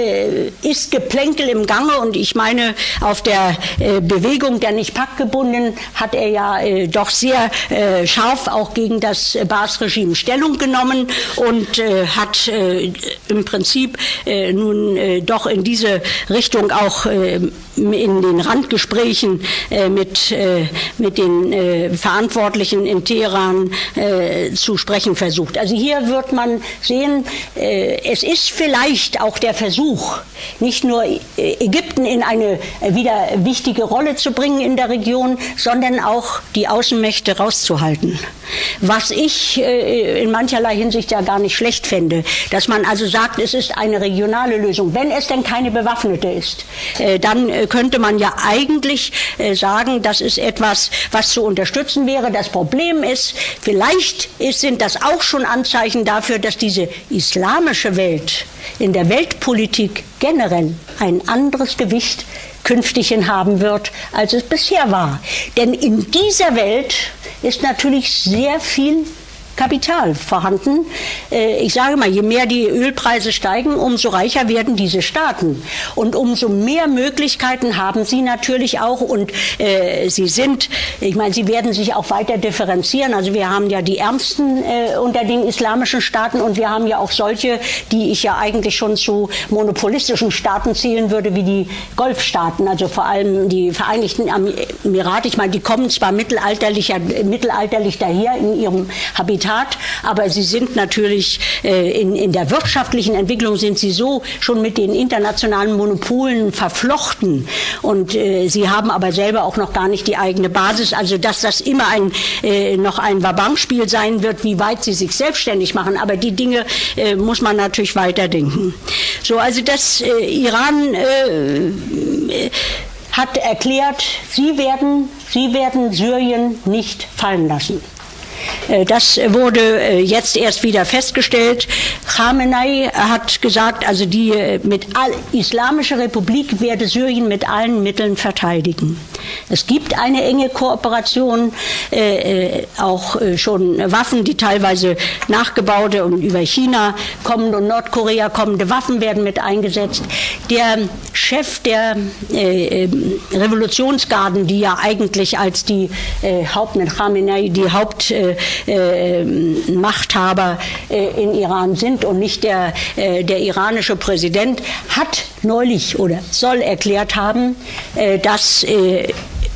ist Geplänkel im Gange und ich meine, auf der Bewegung der Nicht-Pakt-Gebundenen hat er ja doch sehr scharf auch gegen das Baas-Regime Stellung genommen und äh, hat äh, im Prinzip äh, nun äh, doch in diese Richtung auch äh, in den Randgesprächen äh, mit, äh, mit den äh, Verantwortlichen in Teheran äh, zu sprechen versucht. Also hier wird man sehen, äh, es ist vielleicht auch der Versuch, nicht nur Ägypten in eine äh, wieder wichtige Rolle zu bringen in der Region, sondern auch die Außenmächte rauszuhalten. Was ich äh, in mancherlei Hinsicht ja gar nicht schlecht fände, dass man also sagt, es ist eine regionale Lösung. Wenn es denn keine bewaffnete ist, äh, dann äh, könnte man ja eigentlich äh, sagen, das ist etwas, was zu unterstützen wäre. Das Problem ist, vielleicht ist, sind das auch schon Anzeichen dafür, dass diese islamische Welt in der Weltpolitik generell ein anderes Gewicht künftig haben wird, als es bisher war. Denn in dieser Welt ist natürlich sehr viel Kapital vorhanden. Ich sage mal, je mehr die Ölpreise steigen, umso reicher werden diese Staaten. Und umso mehr Möglichkeiten haben sie natürlich auch. Und äh, sie sind, ich meine, sie werden sich auch weiter differenzieren. Also wir haben ja die Ärmsten äh, unter den islamischen Staaten und wir haben ja auch solche, die ich ja eigentlich schon zu monopolistischen Staaten zählen würde, wie die Golfstaaten. Also vor allem die Vereinigten Emirate. Ich meine, die kommen zwar mittelalterlicher, mittelalterlich daher in ihrem Habitat, Zitat, aber sie sind natürlich äh, in, in der wirtschaftlichen Entwicklung sind sie so schon mit den internationalen Monopolen verflochten und äh, sie haben aber selber auch noch gar nicht die eigene Basis, also dass das immer ein, äh, noch ein Wabankspiel sein wird, wie weit sie sich selbstständig machen, aber die Dinge äh, muss man natürlich weiterdenken. So, also das äh, Iran äh, hat erklärt, sie werden, sie werden Syrien nicht fallen lassen. Das wurde jetzt erst wieder festgestellt. Khamenei hat gesagt, also die mit all, Islamische Republik werde Syrien mit allen Mitteln verteidigen. Es gibt eine enge Kooperation, äh, auch äh, schon Waffen, die teilweise nachgebaute und über China kommende und Nordkorea kommende Waffen werden mit eingesetzt. Der Chef der äh, Revolutionsgarden, die ja eigentlich als die äh, Haupt mit Khamenei die Haupt äh, äh, Machthaber äh, in Iran sind und nicht der, äh, der iranische Präsident, hat neulich oder soll erklärt haben, äh, dass äh,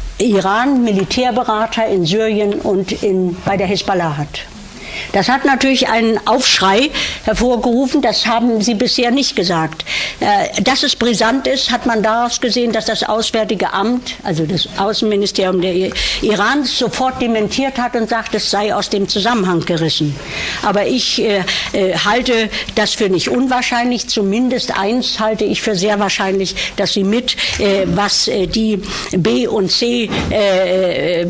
Iran Militärberater in Syrien und in, bei der Hisbollah hat. Das hat natürlich einen Aufschrei hervorgerufen, das haben sie bisher nicht gesagt. Dass es brisant ist, hat man daraus gesehen, dass das Auswärtige Amt, also das Außenministerium der Irans, sofort dementiert hat und sagt, es sei aus dem Zusammenhang gerissen. Aber ich äh, halte das für nicht unwahrscheinlich, zumindest eins halte ich für sehr wahrscheinlich, dass sie mit, äh, was äh, die B- und C- äh,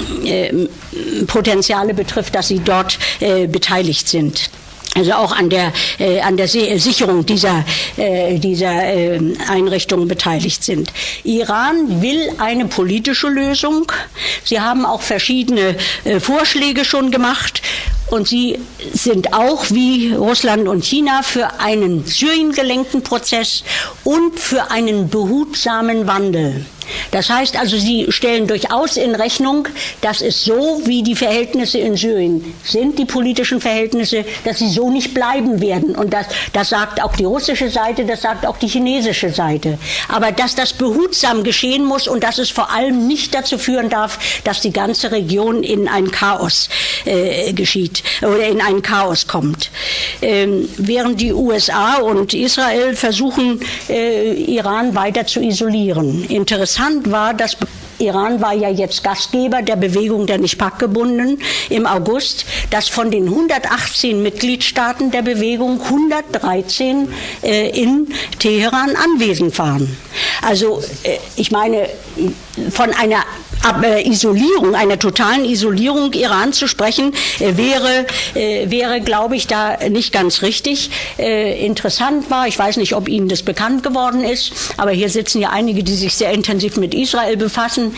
äh, Potenziale betrifft, dass sie dort äh, beteiligt sind. Also auch an der, äh, an der Sicherung dieser, äh, dieser äh, Einrichtungen beteiligt sind. Iran will eine politische Lösung. Sie haben auch verschiedene äh, Vorschläge schon gemacht. Und sie sind auch, wie Russland und China, für einen Syrien-gelenkten Prozess und für einen behutsamen Wandel. Das heißt also, sie stellen durchaus in Rechnung, dass es so, wie die Verhältnisse in Syrien sind, die politischen Verhältnisse, dass sie so nicht bleiben werden. Und das, das sagt auch die russische Seite, das sagt auch die chinesische Seite. Aber dass das behutsam geschehen muss und dass es vor allem nicht dazu führen darf, dass die ganze Region in ein Chaos äh, geschieht oder in ein Chaos kommt. Ähm, während die U S A und Israel versuchen, äh, Iran weiter zu isolieren. Interessant war, dass Iran war ja jetzt Gastgeber der Bewegung der Nicht-Paktgebundenen im August, dass von den hundertachtzehn Mitgliedstaaten der Bewegung hundertdreizehn äh, in Teheran anwesend waren. Also äh, ich meine, von einer Ab, äh, Isolierung, einer totalen Isolierung Iran zu sprechen, äh, wäre, äh, wäre, glaube ich, da nicht ganz richtig. Äh, interessant war, ich weiß nicht, ob Ihnen das bekannt geworden ist, aber hier sitzen ja einige, die sich sehr intensiv mit Israel befassen,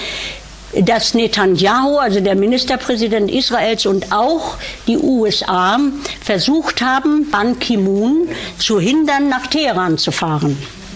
dass Netanyahu, also der Ministerpräsident Israels, und auch die U S A versucht haben, Ban Ki-moon zu hindern, nach Teheran zu fahren.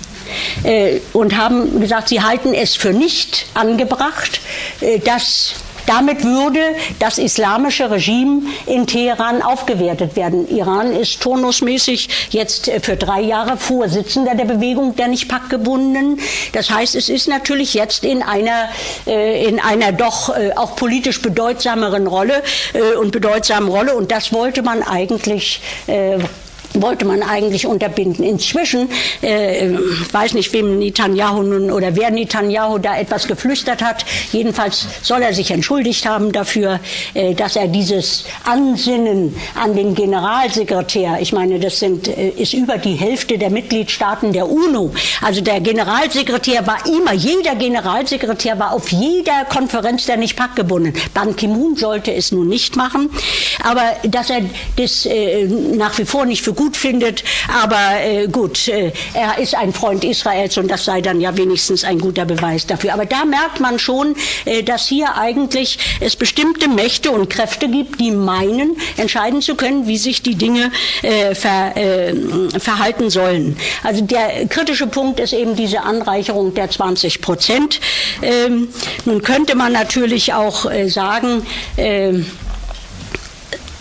Äh, und haben gesagt, sie halten es für nicht angebracht, äh, dass damit würde das islamische Regime in Teheran aufgewertet werden. Iran ist turnusmäßig jetzt äh, für drei Jahre Vorsitzender der Bewegung der Nicht-Paktgebundenen. Das heißt, es ist natürlich jetzt in einer, äh, in einer doch äh, auch politisch bedeutsameren Rolle äh, und bedeutsamen Rolle. Und das wollte man eigentlich äh, wollte man eigentlich unterbinden. Inzwischen, äh, weiß nicht, wem Netanyahu nun oder wer Netanyahu da etwas geflüstert hat, jedenfalls soll er sich entschuldigt haben dafür, äh, dass er dieses Ansinnen an den Generalsekretär, ich meine, das sind, äh, ist über die Hälfte der Mitgliedstaaten der UNO, also der Generalsekretär war immer, jeder Generalsekretär war auf jeder Konferenz der Nicht-Paktgebundenen. Ban Ki-moon sollte es nun nicht machen, aber dass er das äh, nach wie vor nicht für gut findet, aber äh, gut, äh, er ist ein Freund Israels und das sei dann ja wenigstens ein guter Beweis dafür. Aber da merkt man schon, äh, dass hier eigentlich es bestimmte Mächte und Kräfte gibt, die meinen, entscheiden zu können, wie sich die Dinge äh, ver, äh, verhalten sollen. Also der kritische Punkt ist eben diese Anreicherung der zwanzig Prozent. Ähm, nun könnte man natürlich auch äh, sagen, äh,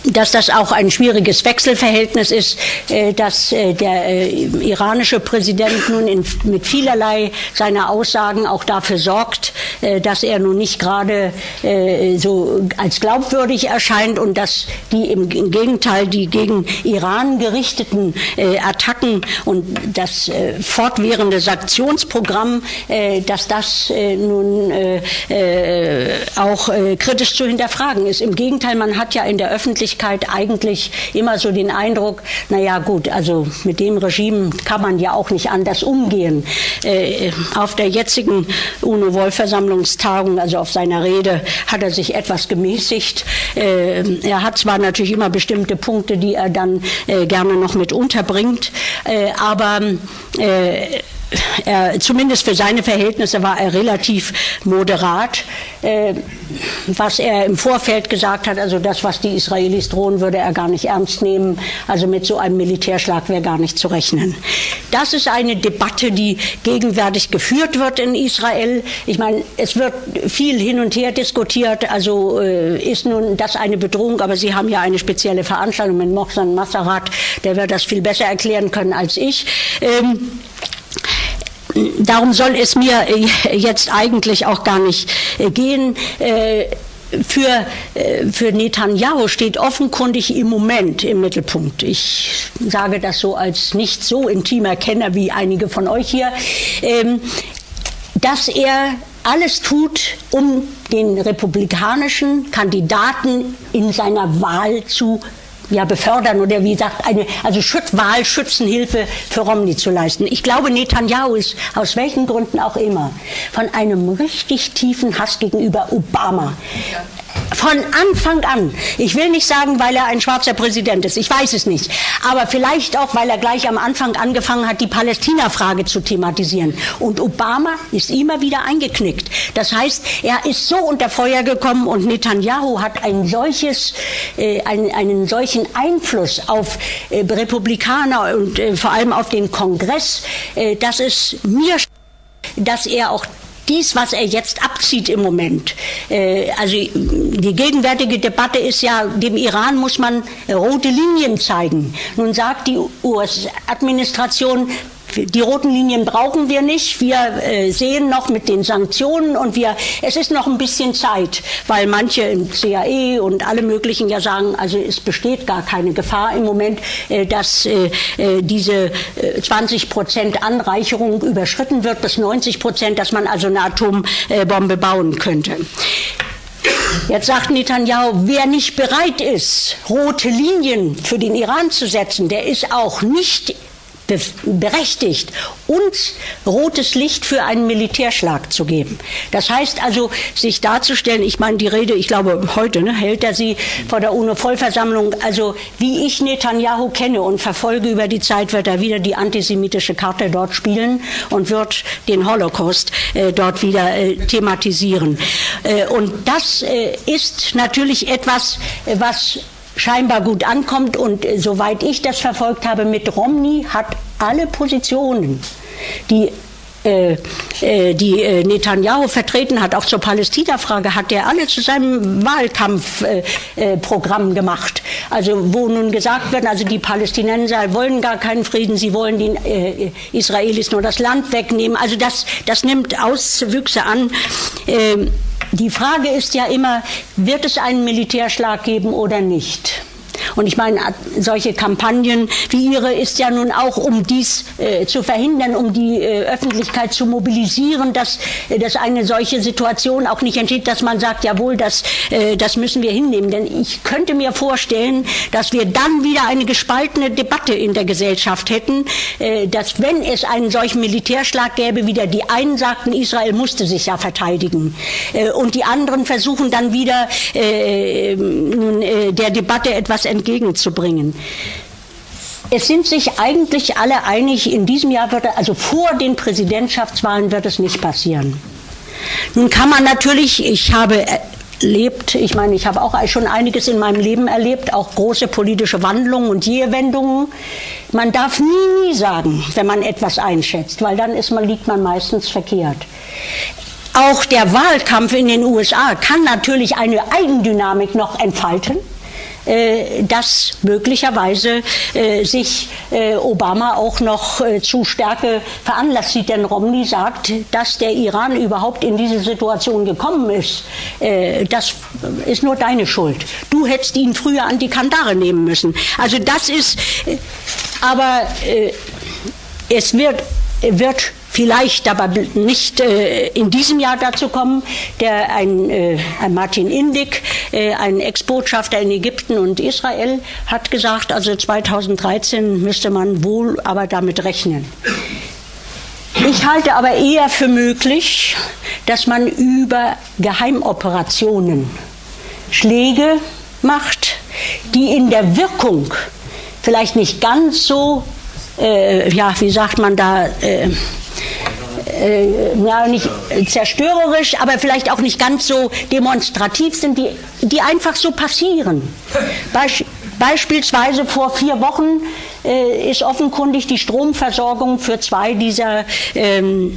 dass das auch ein schwieriges Wechselverhältnis ist, dass der iranische Präsident nun in, mit vielerlei seiner Aussagen auch dafür sorgt, dass er nun nicht gerade so als glaubwürdig erscheint und dass die im Gegenteil die gegen Iran gerichteten Attacken und das fortwährende Sanktionsprogramm, dass das nun auch kritisch zu hinterfragen ist. Im Gegenteil, man hat ja in der Öffentlichkeit eigentlich immer so den Eindruck, naja gut, also mit dem Regime kann man ja auch nicht anders umgehen. Äh, auf der jetzigen UNO-Vollversammlungstagung, also auf seiner Rede, hat er sich etwas gemäßigt. Äh, er hat zwar natürlich immer bestimmte Punkte, die er dann äh, gerne noch mit unterbringt, äh, aber äh, Er, zumindest für seine Verhältnisse war er relativ moderat. Äh, was er im Vorfeld gesagt hat, also das, was die Israelis drohen, würde er gar nicht ernst nehmen. Also mit so einem Militärschlag wäre gar nicht zu rechnen. Das ist eine Debatte, die gegenwärtig geführt wird in Israel. Ich meine, es wird viel hin und her diskutiert. Also äh, ist nun das eine Bedrohung, aber Sie haben ja eine spezielle Veranstaltung mit Mohsen Massarat, der wird das viel besser erklären können als ich. Ähm, Darum soll es mir jetzt eigentlich auch gar nicht gehen. Für, für Netanyahu steht offenkundig im Moment im Mittelpunkt. Ich sage das so als nicht so intimer Kenner wie einige von euch hier, dass er alles tut, um den republikanischen Kandidaten in seiner Wahl zu ja, befördern oder wie gesagt, eine also Schütz, Wahlschützenhilfe für Romney zu leisten. Ich glaube, Netanyahu ist aus welchen Gründen auch immer von einem richtig tiefen Hass gegenüber Obama. Von Anfang an. Ich will nicht sagen, weil er ein schwarzer Präsident ist. Ich weiß es nicht. Aber vielleicht auch, weil er gleich am Anfang angefangen hat, die Palästina-Frage zu thematisieren. Und Obama ist immer wieder eingeknickt. Das heißt, er ist so unter Feuer gekommen und Netanyahu hat ein solches, äh, einen, einen solchen Einfluss auf äh, Republikaner und äh, vor allem auf den Kongress, äh, dass es mir, dass er auch dies, was er jetzt abzieht im Moment, äh, also die gegenwärtige Debatte ist ja, dem Iran muss man rote Linien zeigen. Nun sagt die U S-Administration, die roten Linien brauchen wir nicht. Wir äh, sehen noch mit den Sanktionen und wir, es ist noch ein bisschen Zeit, weil manche im C I A und alle möglichen ja sagen, also es besteht gar keine Gefahr im Moment, äh, dass äh, diese äh, zwanzig Prozent Anreicherung überschritten wird bis neunzig Prozent, dass man also eine Atombombe bauen könnte. Jetzt sagt Netanyahu, wer nicht bereit ist, rote Linien für den Iran zu setzen, der ist auch nicht berechtigt, uns rotes Licht für einen Militärschlag zu geben. Das heißt also, sich darzustellen, ich meine, die Rede, ich glaube, heute ne, hält er sie vor der UNO-Vollversammlung, also wie ich Netanyahu kenne und verfolge über die Zeit, wird er wieder die antisemitische Karte dort spielen und wird den Holocaust äh, dort wieder äh, thematisieren. Äh, und das äh, ist natürlich etwas, äh, was scheinbar gut ankommt und äh, soweit ich das verfolgt habe mit Romney, hat alle Positionen, die äh, äh, die äh, Netanyahu vertreten hat, auch zur Palästina-Frage, hat er alle zu seinem Wahlkampfprogramm äh, gemacht. Also wo nun gesagt wird, also die Palästinenser wollen gar keinen Frieden, sie wollen den äh, Israelis nur das Land wegnehmen. Also das, das nimmt Auswüchse an. Äh, Die Frage ist ja immer, wird es einen Militärschlag geben oder nicht? Und ich meine, solche Kampagnen wie Ihre ist ja nun auch, um dies äh, zu verhindern, um die äh, Öffentlichkeit zu mobilisieren, dass, äh, dass eine solche Situation auch nicht entsteht, dass man sagt, jawohl, das, äh, das müssen wir hinnehmen. Denn ich könnte mir vorstellen, dass wir dann wieder eine gespaltene Debatte in der Gesellschaft hätten, äh, dass wenn es einen solchen Militärschlag gäbe, wieder die einen sagten, Israel musste sich ja verteidigen. Äh, und die anderen versuchen dann wieder äh, äh, der Debatte etwas entgegenzubringen. Es sind sich eigentlich alle einig, in diesem Jahr wird, also vor den Präsidentschaftswahlen wird es nicht passieren. Nun kann man natürlich, ich habe erlebt, ich meine, ich habe auch schon einiges in meinem Leben erlebt, auch große politische Wandlungen und Jähwendungen. Man darf nie, nie sagen, wenn man etwas einschätzt, weil dann ist man, liegt man meistens verkehrt. Auch der Wahlkampf in den U S A kann natürlich eine Eigendynamik noch entfalten. dass möglicherweise sich Obama auch noch zu Stärke veranlasst sieht. Denn Romney sagt, dass der Iran überhaupt in diese Situation gekommen ist, das ist nur deine Schuld. Du hättest ihn früher an die Kandare nehmen müssen. Also das ist, aber es wird, wird vielleicht aber nicht äh, in diesem Jahr dazu kommen, der ein, äh, ein Martin Indyk, äh, ein Ex-Botschafter in Ägypten und Israel, hat gesagt, also zweitausenddreizehn müsste man wohl aber damit rechnen. Ich halte aber eher für möglich, dass man über Geheimoperationen Schläge macht, die in der Wirkung vielleicht nicht ganz so, äh, ja, wie sagt man da, äh, Äh, ja, nicht zerstörerisch, aber vielleicht auch nicht ganz so demonstrativ sind, die, die einfach so passieren. Beisp beispielsweise vor vier Wochen äh, ist offenkundig die Stromversorgung für zwei dieser ähm,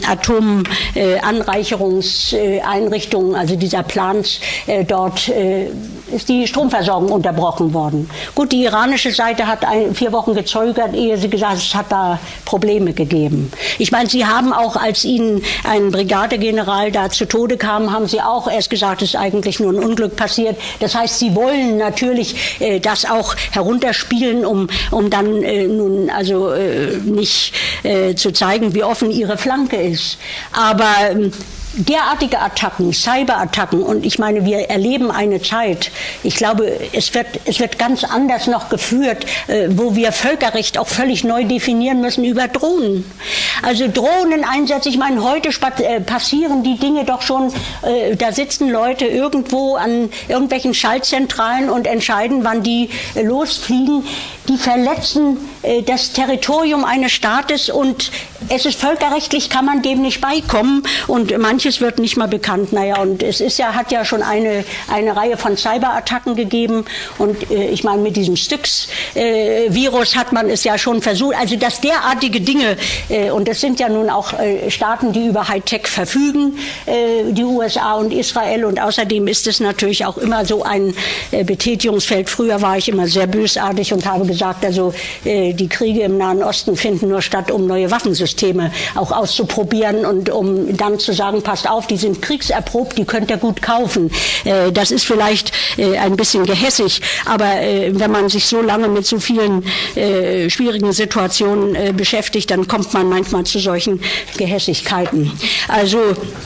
Atomanreicherungseinrichtungen, äh, also dieser Plants, äh, dort äh, ist die Stromversorgung unterbrochen worden. Gut, die iranische Seite hat ein, vier Wochen gezögert, ehe sie gesagt hat, es hat da Probleme gegeben. Ich meine, sie haben auch, als ihnen ein Brigadegeneral da zu Tode kam, haben sie auch erst gesagt, es ist eigentlich nur ein Unglück passiert. Das heißt, sie wollen natürlich äh, das auch herunterspielen, um, um dann äh, nun also äh, nicht äh, zu zeigen, wie offen ihre Flanke ist. Aber äh, derartige Attacken, Cyberattacken, und ich meine, wir erleben eine Zeit, ich glaube, es wird, es wird ganz anders noch geführt, äh, wo wir Völkerrecht auch völlig neu definieren müssen über Drohnen. Also Drohneneinsätze, ich meine, heute äh, passieren die Dinge doch schon, äh, da sitzen Leute irgendwo an irgendwelchen Schaltzentralen und entscheiden, wann die äh, losfliegen. Die verletzen äh, das Territorium eines Staates und es ist völkerrechtlich, kann man dem nicht beikommen, und manches wird nicht mal bekannt. Naja, und es ist ja, hat ja schon eine, eine Reihe von Cyberattacken gegeben, und äh, ich meine, mit diesem Styx-Virus äh, hat man es ja schon versucht, also dass derartige Dinge, äh, und es sind ja nun auch äh, Staaten, die über Hightech verfügen, äh, die U S A und Israel, und außerdem ist es natürlich auch immer so ein äh, Betätigungsfeld. Früher war ich immer sehr bösartig und habe gesagt, also äh, die Kriege im Nahen Osten finden nur statt, um neue Waffensysteme auch auszuprobieren und um dann zu sagen, passt auf, die sind kriegserprobt, die könnt ihr gut kaufen. Äh, das ist vielleicht äh, ein bisschen gehässig, aber äh, wenn man sich so lange mit so vielen äh, schwierigen Situationen äh, beschäftigt, dann kommt man manchmal zu solchen Gehässigkeiten. Also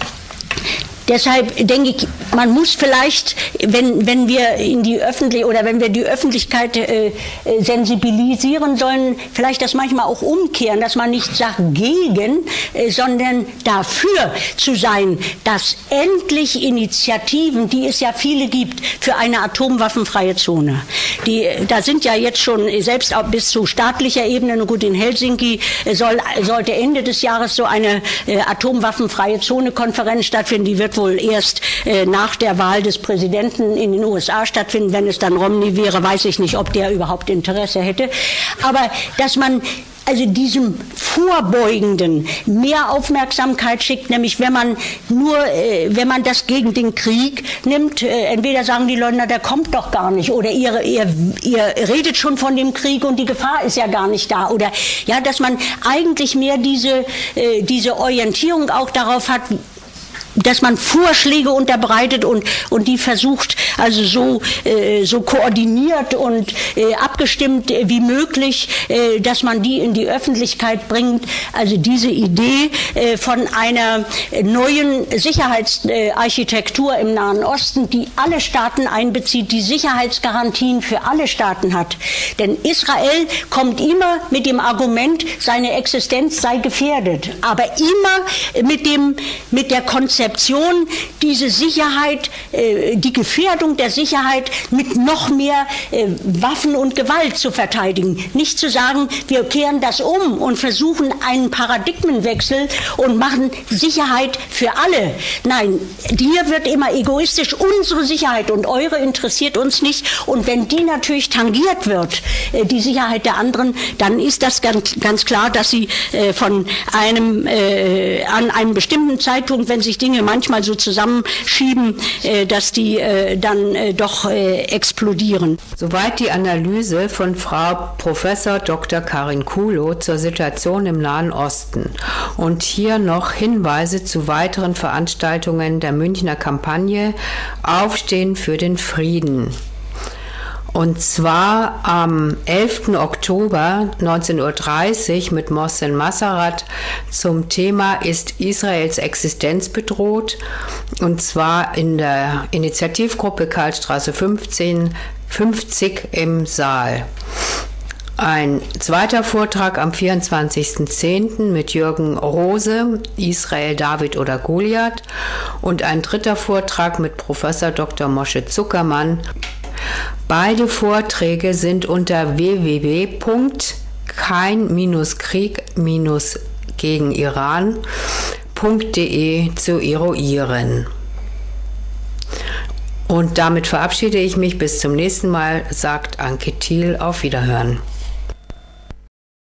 deshalb denke ich, man muss vielleicht, wenn, wenn wir in die Öffentlich- oder wenn wir die Öffentlichkeit äh, sensibilisieren sollen, vielleicht das manchmal auch umkehren, dass man nicht sagt gegen, äh, sondern dafür zu sein, dass endlich Initiativen, die es ja viele gibt, für eine atomwaffenfreie Zone. Die, da sind ja jetzt schon selbst auch bis zu staatlicher Ebene, gut, in Helsinki soll, sollte Ende des Jahres so eine äh, atomwaffenfreie Zone-Konferenz stattfinden, die wird wohl erst äh, nach der Wahl des Präsidenten in den U S A stattfinden. Wenn es dann Romney wäre, weiß ich nicht, ob der überhaupt Interesse hätte. Aber dass man also diesem Vorbeugenden mehr Aufmerksamkeit schickt, nämlich wenn man nur, äh, wenn man das gegen den Krieg nimmt, äh, entweder sagen die Leute, na, der kommt doch gar nicht, oder ihr, ihr, ihr redet schon von dem Krieg und die Gefahr ist ja gar nicht da, oder ja, dass man eigentlich mehr diese, äh, diese Orientierung auch darauf hat, dass man Vorschläge unterbreitet und, und die versucht, also so, äh, so koordiniert und äh, abgestimmt äh, wie möglich, äh, dass man die in die Öffentlichkeit bringt. Also diese Idee äh, von einer neuen Sicherheitsarchitektur im Nahen Osten, die alle Staaten einbezieht, die Sicherheitsgarantien für alle Staaten hat. Denn Israel kommt immer mit dem Argument, seine Existenz sei gefährdet, aber immer mit dem, mit der Konzeption, diese Sicherheit, äh, die Gefährdung der Sicherheit mit noch mehr äh, Waffen und Gewalt zu verteidigen. Nicht zu sagen, wir kehren das um und versuchen einen Paradigmenwechsel und machen Sicherheit für alle. Nein, hier wird immer egoistisch unsere Sicherheit und eure interessiert uns nicht. Und wenn die natürlich tangiert wird, äh, die Sicherheit der anderen, dann ist das ganz, ganz klar, dass sie äh, von einem, äh, an einem bestimmten Zeitpunkt, wenn sich Dinge Dinge manchmal so zusammenschieben, äh, dass die äh, dann äh, doch äh, explodieren. Soweit die Analyse von Frau Professor Doktor Karin Kuhlow zur Situation im Nahen Osten. Und hier noch Hinweise zu weiteren Veranstaltungen der Münchner Kampagne Aufstehen für den Frieden. Und zwar am elften Oktober neunzehn Uhr dreißig mit Mohsen Massarat zum Thema Ist Israels Existenz bedroht? Und zwar in der Initiativgruppe Karlstraße fünfzehn, fünfzig im Saal. Ein zweiter Vortrag am vierundzwanzigsten zehnten mit Jürgen Rose, Israel, David oder Goliath. Und ein dritter Vortrag mit Professor Doktor Moshe Zuckermann. Beide Vorträge sind unter w w w punkt kein Krieg gegen Iran punkt d e zu eruieren. Und damit verabschiede ich mich bis zum nächsten Mal, sagt Anke Thiel. Auf Wiederhören.